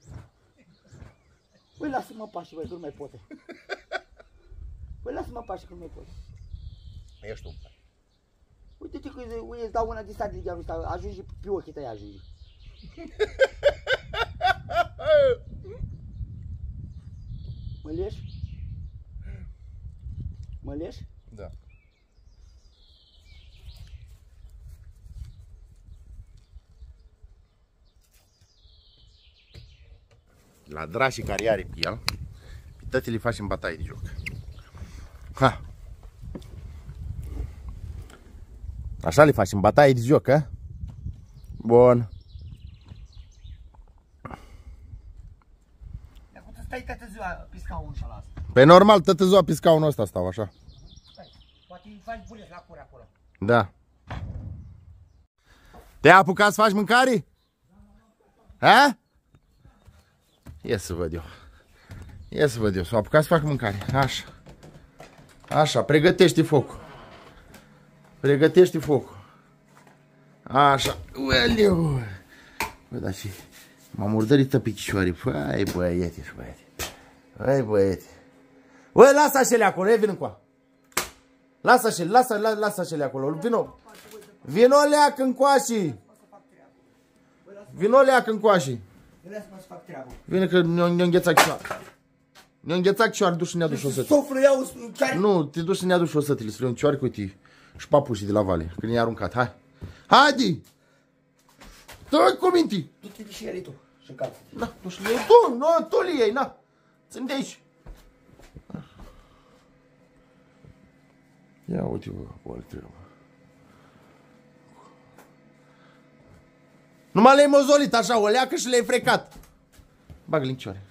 Păi lasă-mă pași, băi, că nu mai pot. Păi lasă-mă pași, că nu mai pot. Ești tu. Uite-te că îți dau una de stat de ăsta, ajunge pe ochii tăi, ajunge. Mă leși? Mă leși? Da. La drașii care are pe el, pe toate le facem bataie de joc. Ha! Așa le facem bataie de joc, a? Bun. Dacă tu stai toată ziua pe scaunul ăla asta. Pe normal, toată ziua pe scaunul ăsta stau așa. Stai, poate îi faci buleți la cur acolo. Da. Te-ai apucat să faci mâncare? Ha? Ia să văd eu. Ia să văd eu. S-a apucat să fac mâncare. Așa. Așa, pregătește focul. Pregătește focul. Așa. Ueleu. Bă, dar și m-am murdărit pe picioare. Păi, băiete și băiete. Păi, băiete. Băi, lasă așele acolo. E, vin încoa. Lasă așele, lasă așele acolo. Vino. Vino leacă încoași. Vino leacă încoași. Lasă-mă să fac treabă. Vine că ne-a înghețat cioară. Ne-a înghețat cioară, duci și ne aduci osătile. Sofră, iau chiar. Nu, te duci și ne aduci osătile, să le iau cioară cu tine. Și papușii de la vale, când i-a aruncat. Hai! Haide! Dă-i cu minti! Du-te și ele tu și încalță-te. Na, tu și le iei tu, nu, tu le iei, na! Țin de aici. Ia uite-vă, o treabă. Numai le-ai mozolit așa, o leacă și le-ai frecat. Bag lincioare.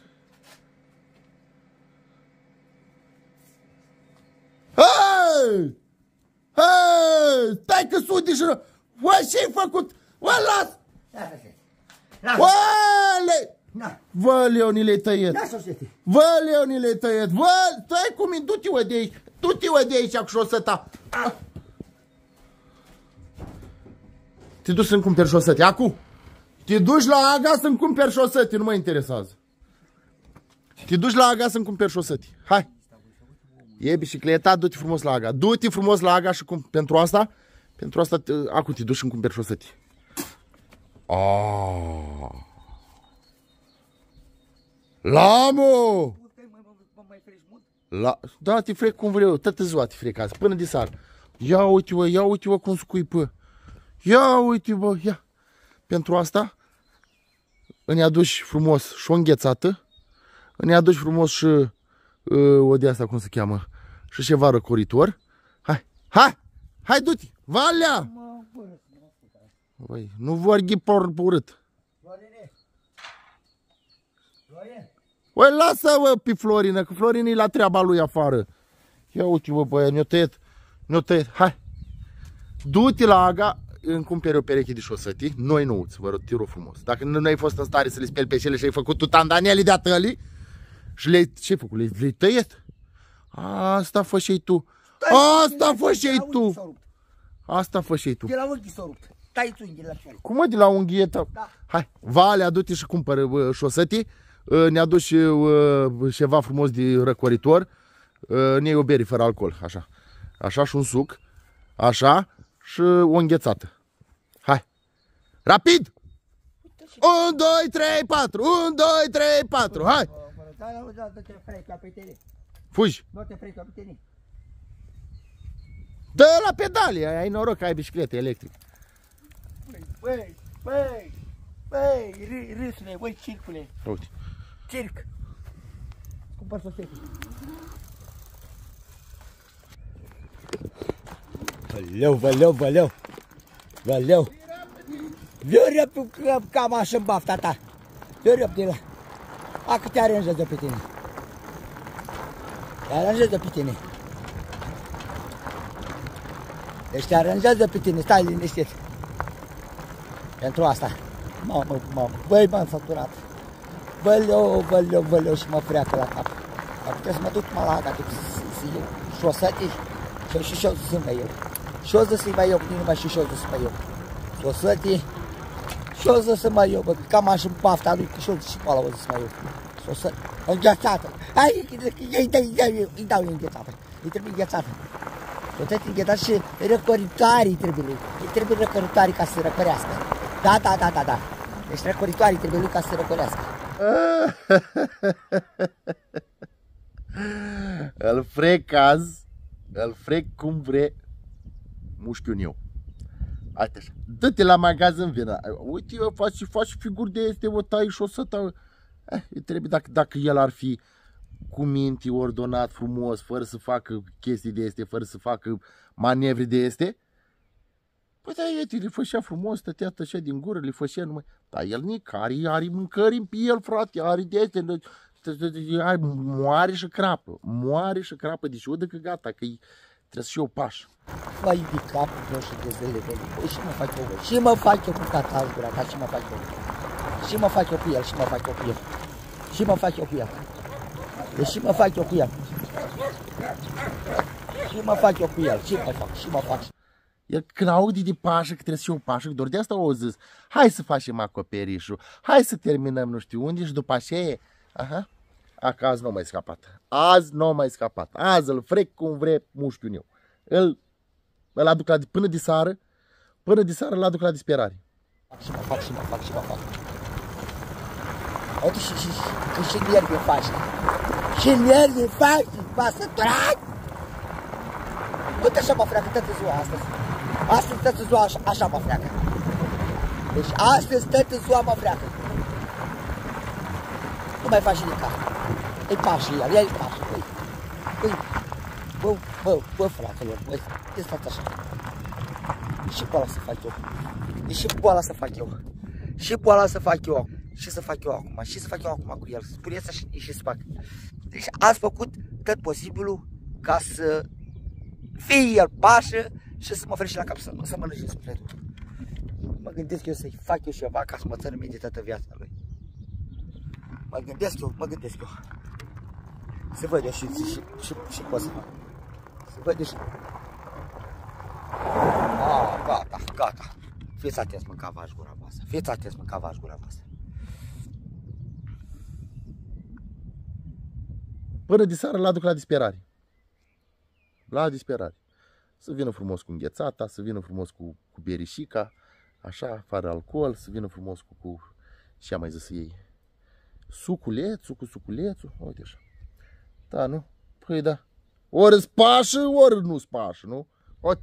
Hei! Hei! Stai că sudi și... Bă, ce-ai făcut? Bă, las! Bă, Vă, Leonile, tăiet! Vă, Leonile, tăiet! Vă, stai cu mine, du-te-o de aici! Du-te-o de aici cu șoseta! Te duci să-mi cumperi șosete, acu! Te duci la Aga să-mi cumperi șosete, nu mă interesează. Te duci la Aga să-mi cumperi șosete. Hai! E bicicleta, du-te frumos la Aga. Du-te frumos la Aga și pentru asta, acu te duci și-mi cumperi șosete. Lamu! Da, te frec cum vreau, toată ziua te frec azi, până de seară. Ia uite-vă cum scuipă. Ia uite, bă, ia. Pentru asta îmi aduci frumos și o înghețată, îmi aduci frumos și o de asta, cum se cheamă, și ceva răcoritor. Hai, du-te, Valea! Băi, nu vorbi urât. Băi, lasă-vă pe Florină, că Florin e la treaba lui afară. Ia uite-vă, băie, ne-o tăiet, hai. Du-te la Aga, îmi cumperi o pereche de șosătii, noi nouți, vă rog, te rog frumos. Dacă nu ai fost în stare să le speli pe cele și ai făcut tu tandanelii de atălii, și ce-ai făcut? Le-ai tăiet? Asta fă și tu. Asta fă și tu. Asta fă și tu. De la unghi s-a rupt. Tai-ți unghiile la fel. Cum mă, de la unghieta? Da. Hai, Vale, adu-te și cumpără șosătii. Ne aduci ceva frumos de răcoritor. Ne iei o bere fără alcool, așa. Așa și un suc. Așa și o înghețată. Hai. Rapid! 1, 2, 3, 4. 1, 2, 3, 4. Hai. Fugi. Nu te freci pe tine. Dă la pedale, ai noroc că ai bicicletă electrică. Băi, râsule, băi, circule. Uite. Circ. Cumpăr sosete. Valeu. Viu reptul cam așa în bafta ta. Viu reptul ăla. Că te aranjează pe tine. Te aranjează pe tine. Deci te aranjează pe tine, stai liniștit. Pentru asta. Băi, m-am săturat. Băleu și mă freacă la cap. Dar putea să mă duc la Aga, să iau șosete și și-o să mai eu. Și-o să mai eu, numai și-o să mai eu. Șosete, și-o să mai eu, bă, cam așa în pafta lui, și-o și pe ala o să mai eu. Șosete, înghețată. Hai, îi dau înghețată. Îi trebuie înghețată. Tot înghețată și răcoritoare trebuie. Îi trebuie răcoritoare ca să se răcorească. Da. Deci răcoritoare trebuie lui ca să se răcorească. Îl frec azi, îl frec cum vre mușchiul eu. Uite așa, dă-te la magazin, vină. Uite, faci figuri de este, o tai și o să tai. Îi trebuie, dacă el ar fi cu minte, ordonat, frumos, fără să facă chestii de este, fără să facă manevre de este. Păi da, iete, le fășea frumos, stătea tășea din gură, le fășea numai. Dar el nici are mâncări pe el, frate, are de este, moare și crapă, deci udă că gata, că trebuie să-și iau paș. Vai de capul meu și de zile, băi, și mă fac eu, băi, și mă fac eu cu cataj gura ta, și mă fac eu. Și mă fac eu cu el, și mă fac eu cu el. Și mă fac eu cu el. Deci și mă fac eu cu el. Și mă fac eu cu el, și mă fac. El când aude de pașă, că trebuie să iau pașă, doar de asta au zis, hai să facem acoperișul, hai să terminăm nu știu unde și după aceea, că azi nu mai scapat. Azi îl frec cum vre mușchiul eu. Îl aduc până de seară îl aduc la disperare. Și mă fac. Uite și nervi faci. Și nervi faci, m-a săturat. Uite așa mă freacă toată ziua astăzi. Astăzi toată ziua așa mă freacă. Deci astăzi toată ziua mă freacă. Nu mai faci nimic. Îi pași el, ia-i pași. Bă, fratele, băi, stați așa. Și pe ăla să fac eu. Și boala să fac eu acum. Și să fac eu acum. Și să fac eu acum cu el. Spuneți așa și să fac. Deci ați făcut tot posibilul ca să fie el pașă și să mă oferi și la cap să mănânce sufletul. Mă gândesc eu să-i fac eu ceva ca să mă țără mie de toată viața lui. Mă gândesc eu. Să văd eu și pot să fac. Să văd eu și... Gata. Fiți atenți, mâncava aș gura voastră. Fiți atenți, mâncava aș gura voastră. Până de seară l-aduc la disperare. La disperare. Să vină frumos cu înghețata, să vină frumos cu berișica, așa, fără alcool, să vină frumos cu ce am mai zis ei. Suculețul, cu suculețul, uite așa. Da, nu? Păi da. Ori spașă, ori nu spașă, nu? Uite,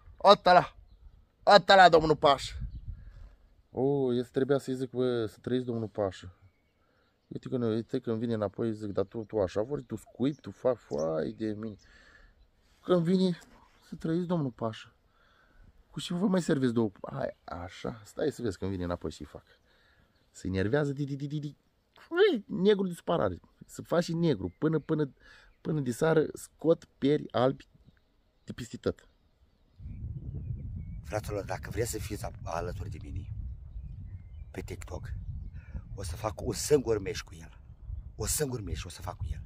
ăsta la domnul Pașă. Este trebuia să-i zic, bă, să trăiți domnul Pașă. Uite când vine înapoi, zic, dar tu așa vorbi, tu scuipi, tu faci, foai de mine. Când vine, să trăiți domnul Pașă. Cu ce vă mai servesc două? Hai, așa, stai să vezi când vine înapoi și-i fac. Se-i nervează, negru de supărare. Să faci și negru, până de seară scot peri albi de peste tot. Fraților, dacă vreți să fiți alături de mine pe TikTok, o să fac un singur meș cu el. O să fac cu el.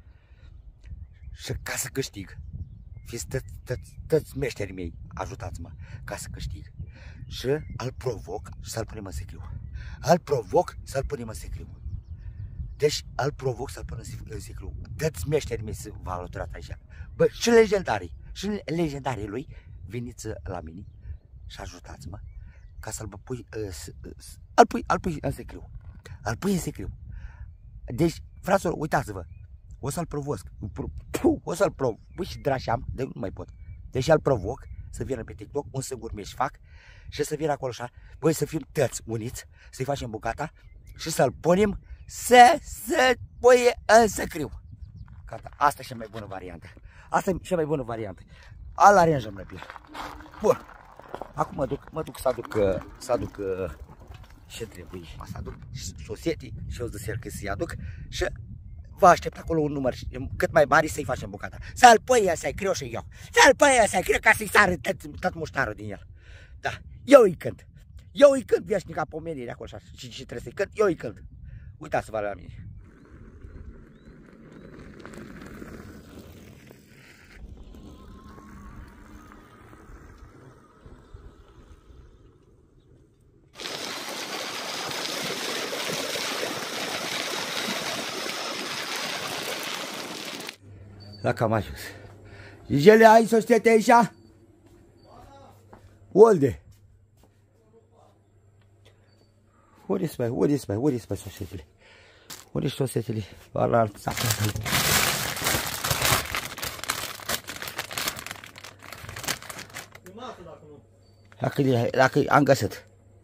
Și ca să câștig, fiți toți meșterii mei, ajutați-mă ca să câștig. Și îl provoc și să-l punem în secriu. Deci îl provoc să-l punem în secriu. Toți meșterii mei se vă alăturat aici. Bă, și legendarii lui, veniți la mine și ajutați-mă ca să-l pui în secriu. Îl pui în secriu. Deci, fraților, uitați-vă, o să-l provoc. Păi și drașeam, de nu mai pot. Deci îl provoc să vină pe TikTok, un singur meș fac și să vină acolo așa, voi să fim toți uniți, să-i facem bucata și să-l punem să pui în secriu. Gata, asta e cea mai bună variantă. Îl aranjăm repede. Bun. Acum mă duc să aduc ce trebuie. Să aduc sosetii și eu zic că să-i aduc și vă aștept acolo un număr cât mai mare să-i facem bucata. Să-l pui în secriu și eu. Să-l pui în secriu ca să-i sară tot muștarul din el. Da, eu îi cânt. Veșnica pomenirea acolo așa. Și trebuie să-i cânt, eu îi cânt. Uitați-vă la mine. La cam ajuns. Gigele, ai sostete aici? Unde? Unde sunt sosetele? Unde sunt sosetele? Ala, dacă am găsit.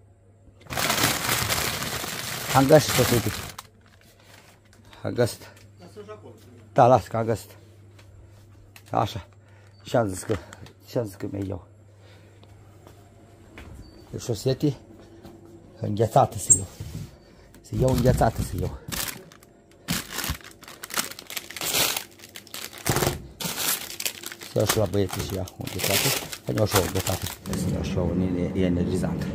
Am găsit sosetele. Am găsit. Da, las că am găsit. Așa. Și am zis că mi-ai iau. Șosete înghețată să iau. Să iau înghețată să iau. Să iau și la băieții și ea înghețată. Să iau și o înghețată. Să iau și o energizantă.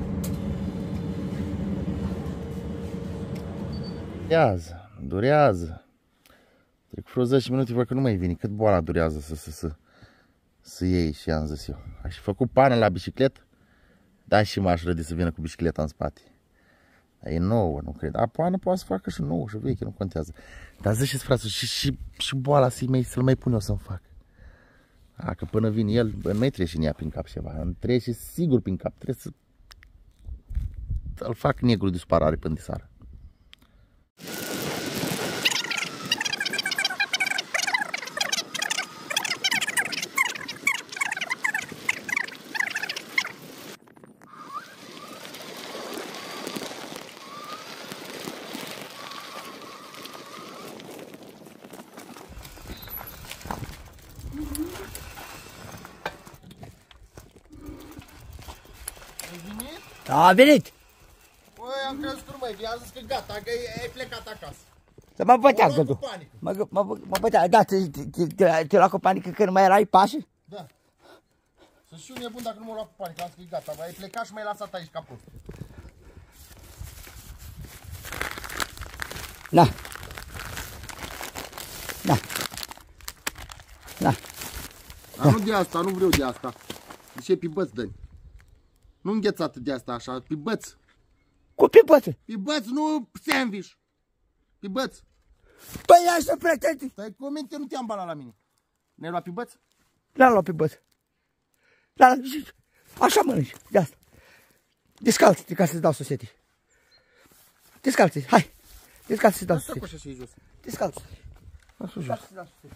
Durează. Trec vreo 10 minute, văd că nu mai vine. Cât boala durează să iei și am zis eu. Aș fi făcut pană la bicicletă, dar și m-aș rădi să vină cu bicicleta în spate. Dar e nouă, nu cred. A, pană poate să facă și nouă și veche, nu contează. Dar ziceți, frate, și boala să-l mai pun eu să-mi fac. A, că până vine el, îmi mai trece în ea prin cap ceva. Îmi trece sigur prin cap. Trebuie să-l fac negru de supărare până de seară. A venit! a zis că gata, că ai plecat acasă. Să mă băteagă Mă tu. cu panică. Mă băteagă, da, te lua cu panică când mai erai pașă? Da. Să știu nebun dacă nu mă lua cu panică, am zis că gata, ai plecat și m-ai lăsat aici ca prost. Da. Da. Da. Dar nu de asta, nu vreau de asta. De ce pe băț, Dani? Nu înghețat de asta așa, pe băț. Cu pipăță. Pe băț, nu sandwich. Pe băț. Păi ia să pretenții. Stai cu minte, nu te-am balat la mine. Ne-ai luat pe băț? L-am luat pe băț. Așa mănânci, de asta. Descalță-te ca să-ți dau sosetii. Descalță-te, hai. Descalță să-ți dau Asta cu sosetii. așa și jos. Descalță. Asta jos. Descalță să-ți dau sosetii.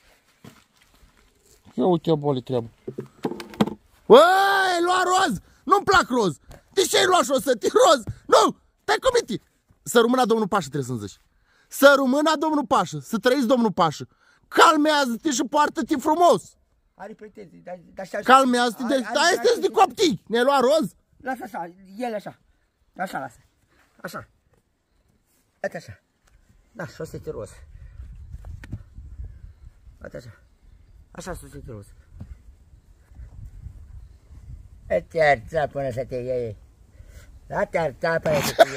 Ia uite, boli treabă. Băi, ai luat roz! Nu-mi plac roz! De ce ai luat șosete roz? Nu! Stai cu minte! Să rămână domnul Pașă, trebuie să-mi zici. Să rămână domnul Pașă, să trăiți domnul Pașă. Calmează-te și poartă-te frumos! Are pretenții, dar așa... Calmează-te, stai, sunteți de coptii! Ne-ai luat roz? Lasă așa, el așa. Așa lasă. Așa. Uite așa. Da, șosete roz. Uite așa. Așa șosete roz. Te arța până să te iei. Da, te arța până să te iei.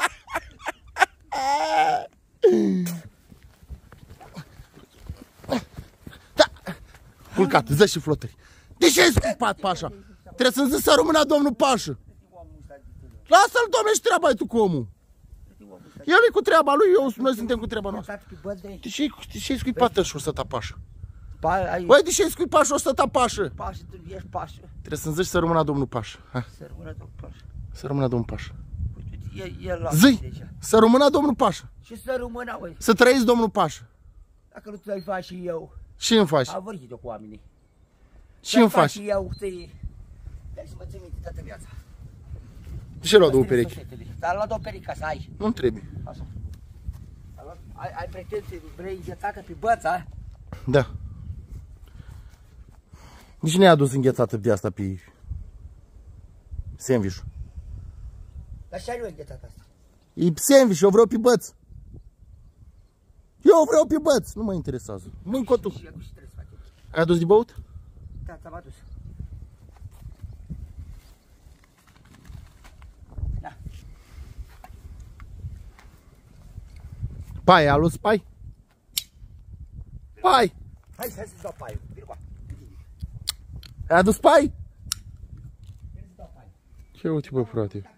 Culcat, ză și flotări. De ce ai scupat, Pașa? Trebuie să-mi zici să rămână domnul Pașă. Lasă-l, doamne, și treaba tu cu omul. El e cu treaba lui, noi suntem cu treaba noastră. De ce ai scuipat șoseta Pașă? Băi, de ce ai scuipat șoseta Pașă? Pașă, tu ești Pașă. Trebuie să-mi zici să rămână domnul Pașă. Să rămână domnul Pașă. Să rămână domnul Pașă. Zi, să rămână domnul Pașă. Și să rămână, băi. Să trăiți domnul Pașă. Dacă nu ți-l faci și eu. Și îmi faci? Am vorbit-o cu oamenii. Și îmi faci? Și eu, să-i... Dai să mă țin minte toată viața. De ce lua două perechi? Dar la două perechi ca să ai. Nu-mi trebuie. Așa. Ai pretenții, vrei înghețată pe băța? Da. De ce ne-ai adus înghețată de asta pe sandwich? Dar și ai nu înghețată asta? E sandwich, eu vreau pe băț. Eu vreau pe băț, nu mă interesează. Mâncă tu. Ai adus de băut? Da, ți-am adus. Da. Pai, a luat pai? Pai! Hai să-ți dau paiul. Ai adus pai? Ce uite, bă, frate.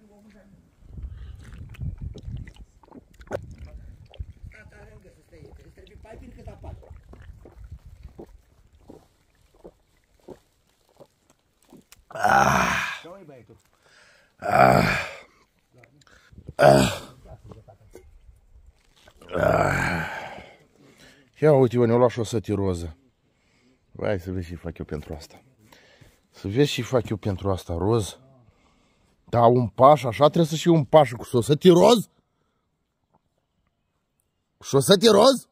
Ia uite, bă, ne-o luat șosete roză. Hai să vezi ce fac eu pentru asta. Să vezi ce fac eu pentru asta, roz. Da, un paș, așa trebuie să și un paș cu șosete roz? Șosete roz?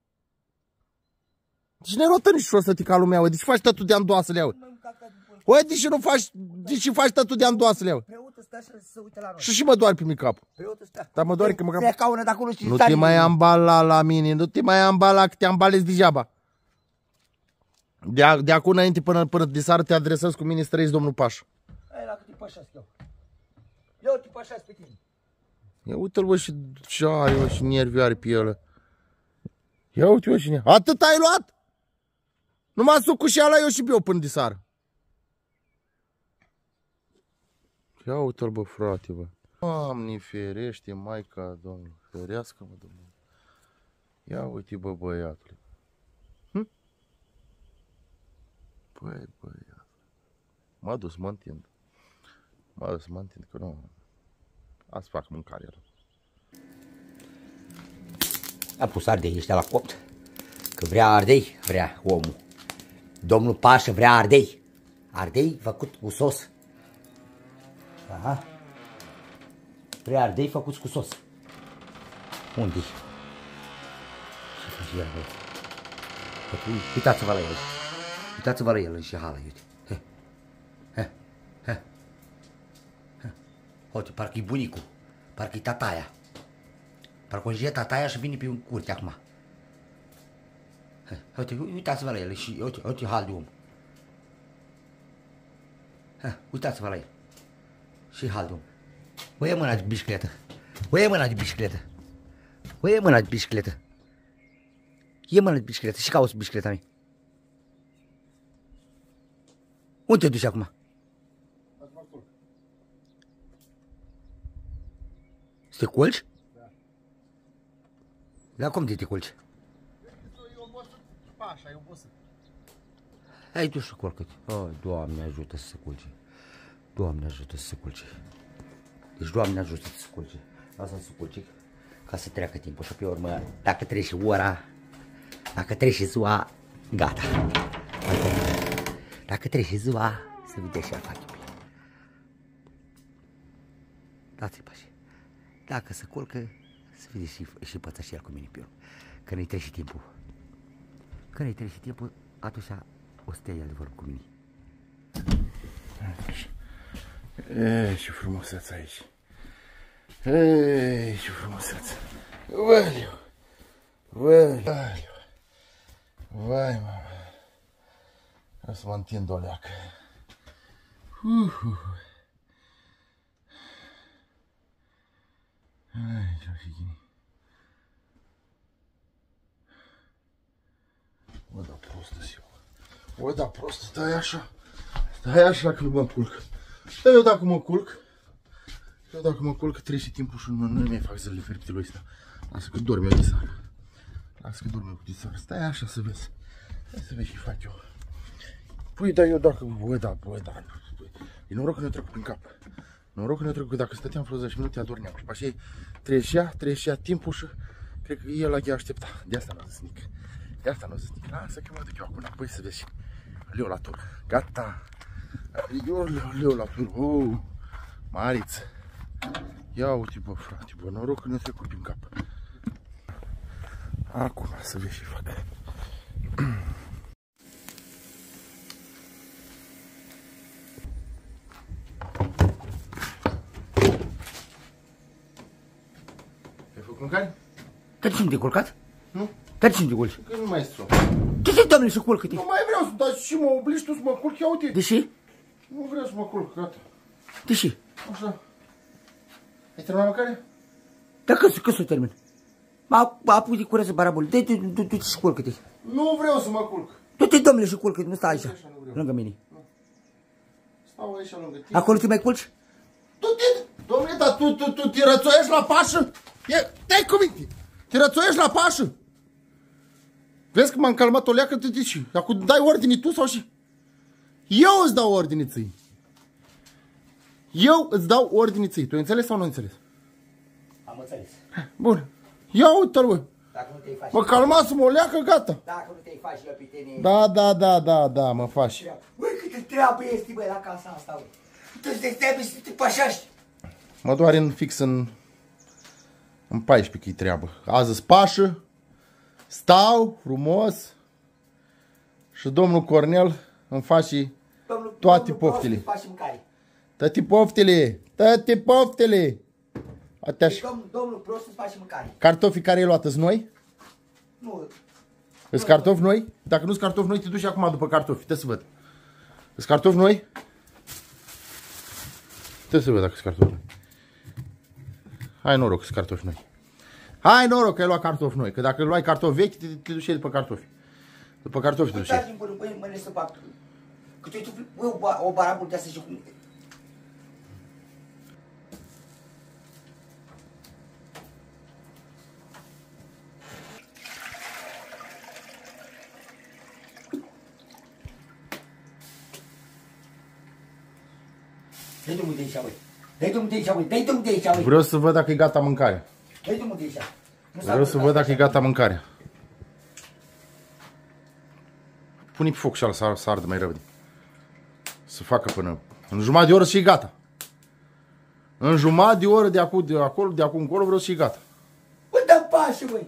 Deci ne rotă nici șosete ca lumea, de ce faci tătul de andoasele, au? Oi, de ce nu faci, de ce faci tătul de andoasele, au? Preotul stă și se uită la noi. Și mă doare pe mine capul. Preotul stă. Dar mă doare că mă cap. Pleca una de acolo și Nu te mai ambala la mine, nu te mai ambala că te ambalezi degeaba. De acum înainte până de seară te adresez cu mine să trăiesc domnul Paș. Hai la cât te pășesc eu. Eu te pășesc pe tine. Ia uite-l, bă, și ce are, bă, și nervi are pe el. Ia uite-o și nervi. Atât ai luat? Numai sucul și ala eu și beau până de seară. Ia uite-l, bă, frate, bă. Doamne, ferește, Maica Domnului, ferească-mă, Domnule. Ia uite, bă, băiatule. Băi, băiat. M-a dus, mă întind. M-a dus, mă întind, că nu... Azi fac mâncare el. A pus ardei ăștia la copt. Că vrea ardei, vrea omul. Domnul Pașă vrea ardei. Ardei făcut cu sos. Aha. Vrea ardei făcuți cu sos. Unde-i? Ce faci el, bă? Uitați-vă la el. Uitați-vă la el în șehala, uite. Uite, parcă-i bunicul. Parcă-i tataia. Parcă o jeta ta aia și vine pe curte acum. Uite, uitați-vă la el și uite hal de om. Uitați-vă la el. Și hal de om. O ia mâna de bicicletă. O ia mâna de bicicletă. O ia mâna de bicicletă. Ia mâna de bicicletă și cauți bicicleta mea. Unde te duci acum? Să te culci? Da. Dar cum te culci? Eu obosit, așa, eu obosit. Hai tu și culcă-te. Oh, Doamne ajută să se culce. Doamne ajută să se culce. Deci Doamne ajută să se culce. Lasă să se culce ca să treacă timpul și pe urmă, dacă trece ora, dacă trece ziua, gata. Dacă trece ziua, să vedeți ce face. Dați-i pași. Dacă se culcă, să vedeți și păța și el cu mine pe urmă. Când îi trece timpul. Când îi trece timpul, atunci o să te ia de vorbă cu mine. Ei, ce frumusețe aici. Ei, ce frumusețe. Valiu. Valiu. Vai, mama. O să mă întind o leacă. Ai, ce-o fi ghini. Mă, da prostă-s eu. Mă, da prostă, stai așa. Stai așa că mă culc. Eu dacă mă culc, trece timpul și nu mai fac zilele fericite lui ăsta. Lasă că dorm eu de seară. Lasă că dorm eu de seară. Stai așa să vezi. Hai să vezi ce fac eu. Păi, dar eu dacă... Bă, da. E noroc că ne-o trecut prin cap. Noroc că ne-o trecut, că dacă stăteam vreo 10 minute, adorneam. Și pe așa trecea timpul și cred că el a aștepta. De asta n-a zis nic. Lasă că mă duc eu acum înapoi să vezi. Leu la tur. Gata. Leu la tur. Oh, Mariță. Ia uite, bă, frate, bă, noroc că ne-o trecut prin cap. Acum să vezi ce fac. Ai făcut mâncare? Dar de ce nu te-ai culcat? Nu? Dar de ce nu te culci? Că nu mai sunt. De ce, doamne, să culcă-te? Nu mai vreau să dai și mă obligi tu să mă culc, ia uite. De ce? Nu vreau să mă culc, gata. De ce? Așa. Ai terminat mâncare? Dar când s-o termin? Apuci de curăță barabul. Du-te și culcă-te. Nu vreau să mă culc. Du-te, domnule, și culcă-te, nu stai aici, lângă mine. Stau aici lângă tine. Acolo te mai culci? Dom'le, dar tu te rățoiești la pașă? Stai cu mine! Te rățoiești la pașă? Vezi că m-am calmat o leacă, te zici. Acum dai ordine tu sau și? Eu îți dau ordine ții. Eu îți dau ordine ții. Tu înțeles sau nu înțeles? Am înțeles. Bun. Ia uite-l, bă. Dacă nu te-ai faci... Mă calmasă-mă o leacă, gata. Dacă nu te-ai faci eu pe tine... Da, mă faci. Ui, câtă treabă este, băi, la casa asta, băi. Tu trebuie să te pășești. Mă doare fix în 14 că-i treabă. Azi-s pașă, stau frumos și domnul Cornel îmi face toate poftele. Toate poftele. Domnul prost îți face mâncare. Cartofii care i-ai luat noi? Nu. Îs cartofi noi? Dacă nu-s cartofi noi, te duci acum după cartofi. Te să văd. Îs cartofi noi? Te să văd dacă-s cartofi noi. Hai noroc, îs cartofi noi. Hai noroc că ai luat cartofi noi. Că dacă luai cartofi vechi, te duci după cartofi. După cartofi te duci. Că tu o barabul de asta și cum... Dă-i drumul de aici, băi. Dă-i drumul de aici, băi. Dă-i drumul de aici, băi. Vreau să văd dacă e gata mâncarea. Dă-i drumul de aici. Vreau să văd dacă e gata mâncarea. Pune pe foc și ala să ardă mai repede. Să facă până... În jumătate de oră și e gata. În jumătate de oră de acum încolo vreau să e gata. Bă, dă pașă, băi.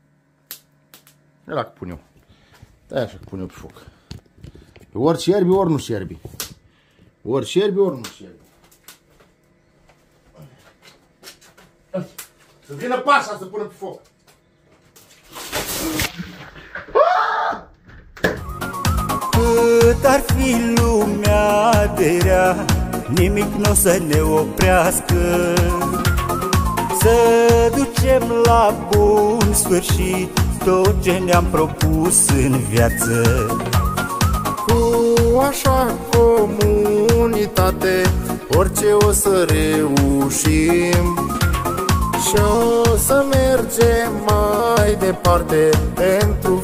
E la că pun eu. Stai așa că pun eu pe foc. Ori șerbi, ori nu șerbi. Ori șerbi, ori nu șerbi. Să vină Pașa să pună pe foc. Cât ar fi lumea de rea, nimic n-o să ne oprească. Să ducem la bun sfârșit tot ce ne-am propus în viață. Cu așa comunitate orice o să reușim și o să mergem mai departe pentru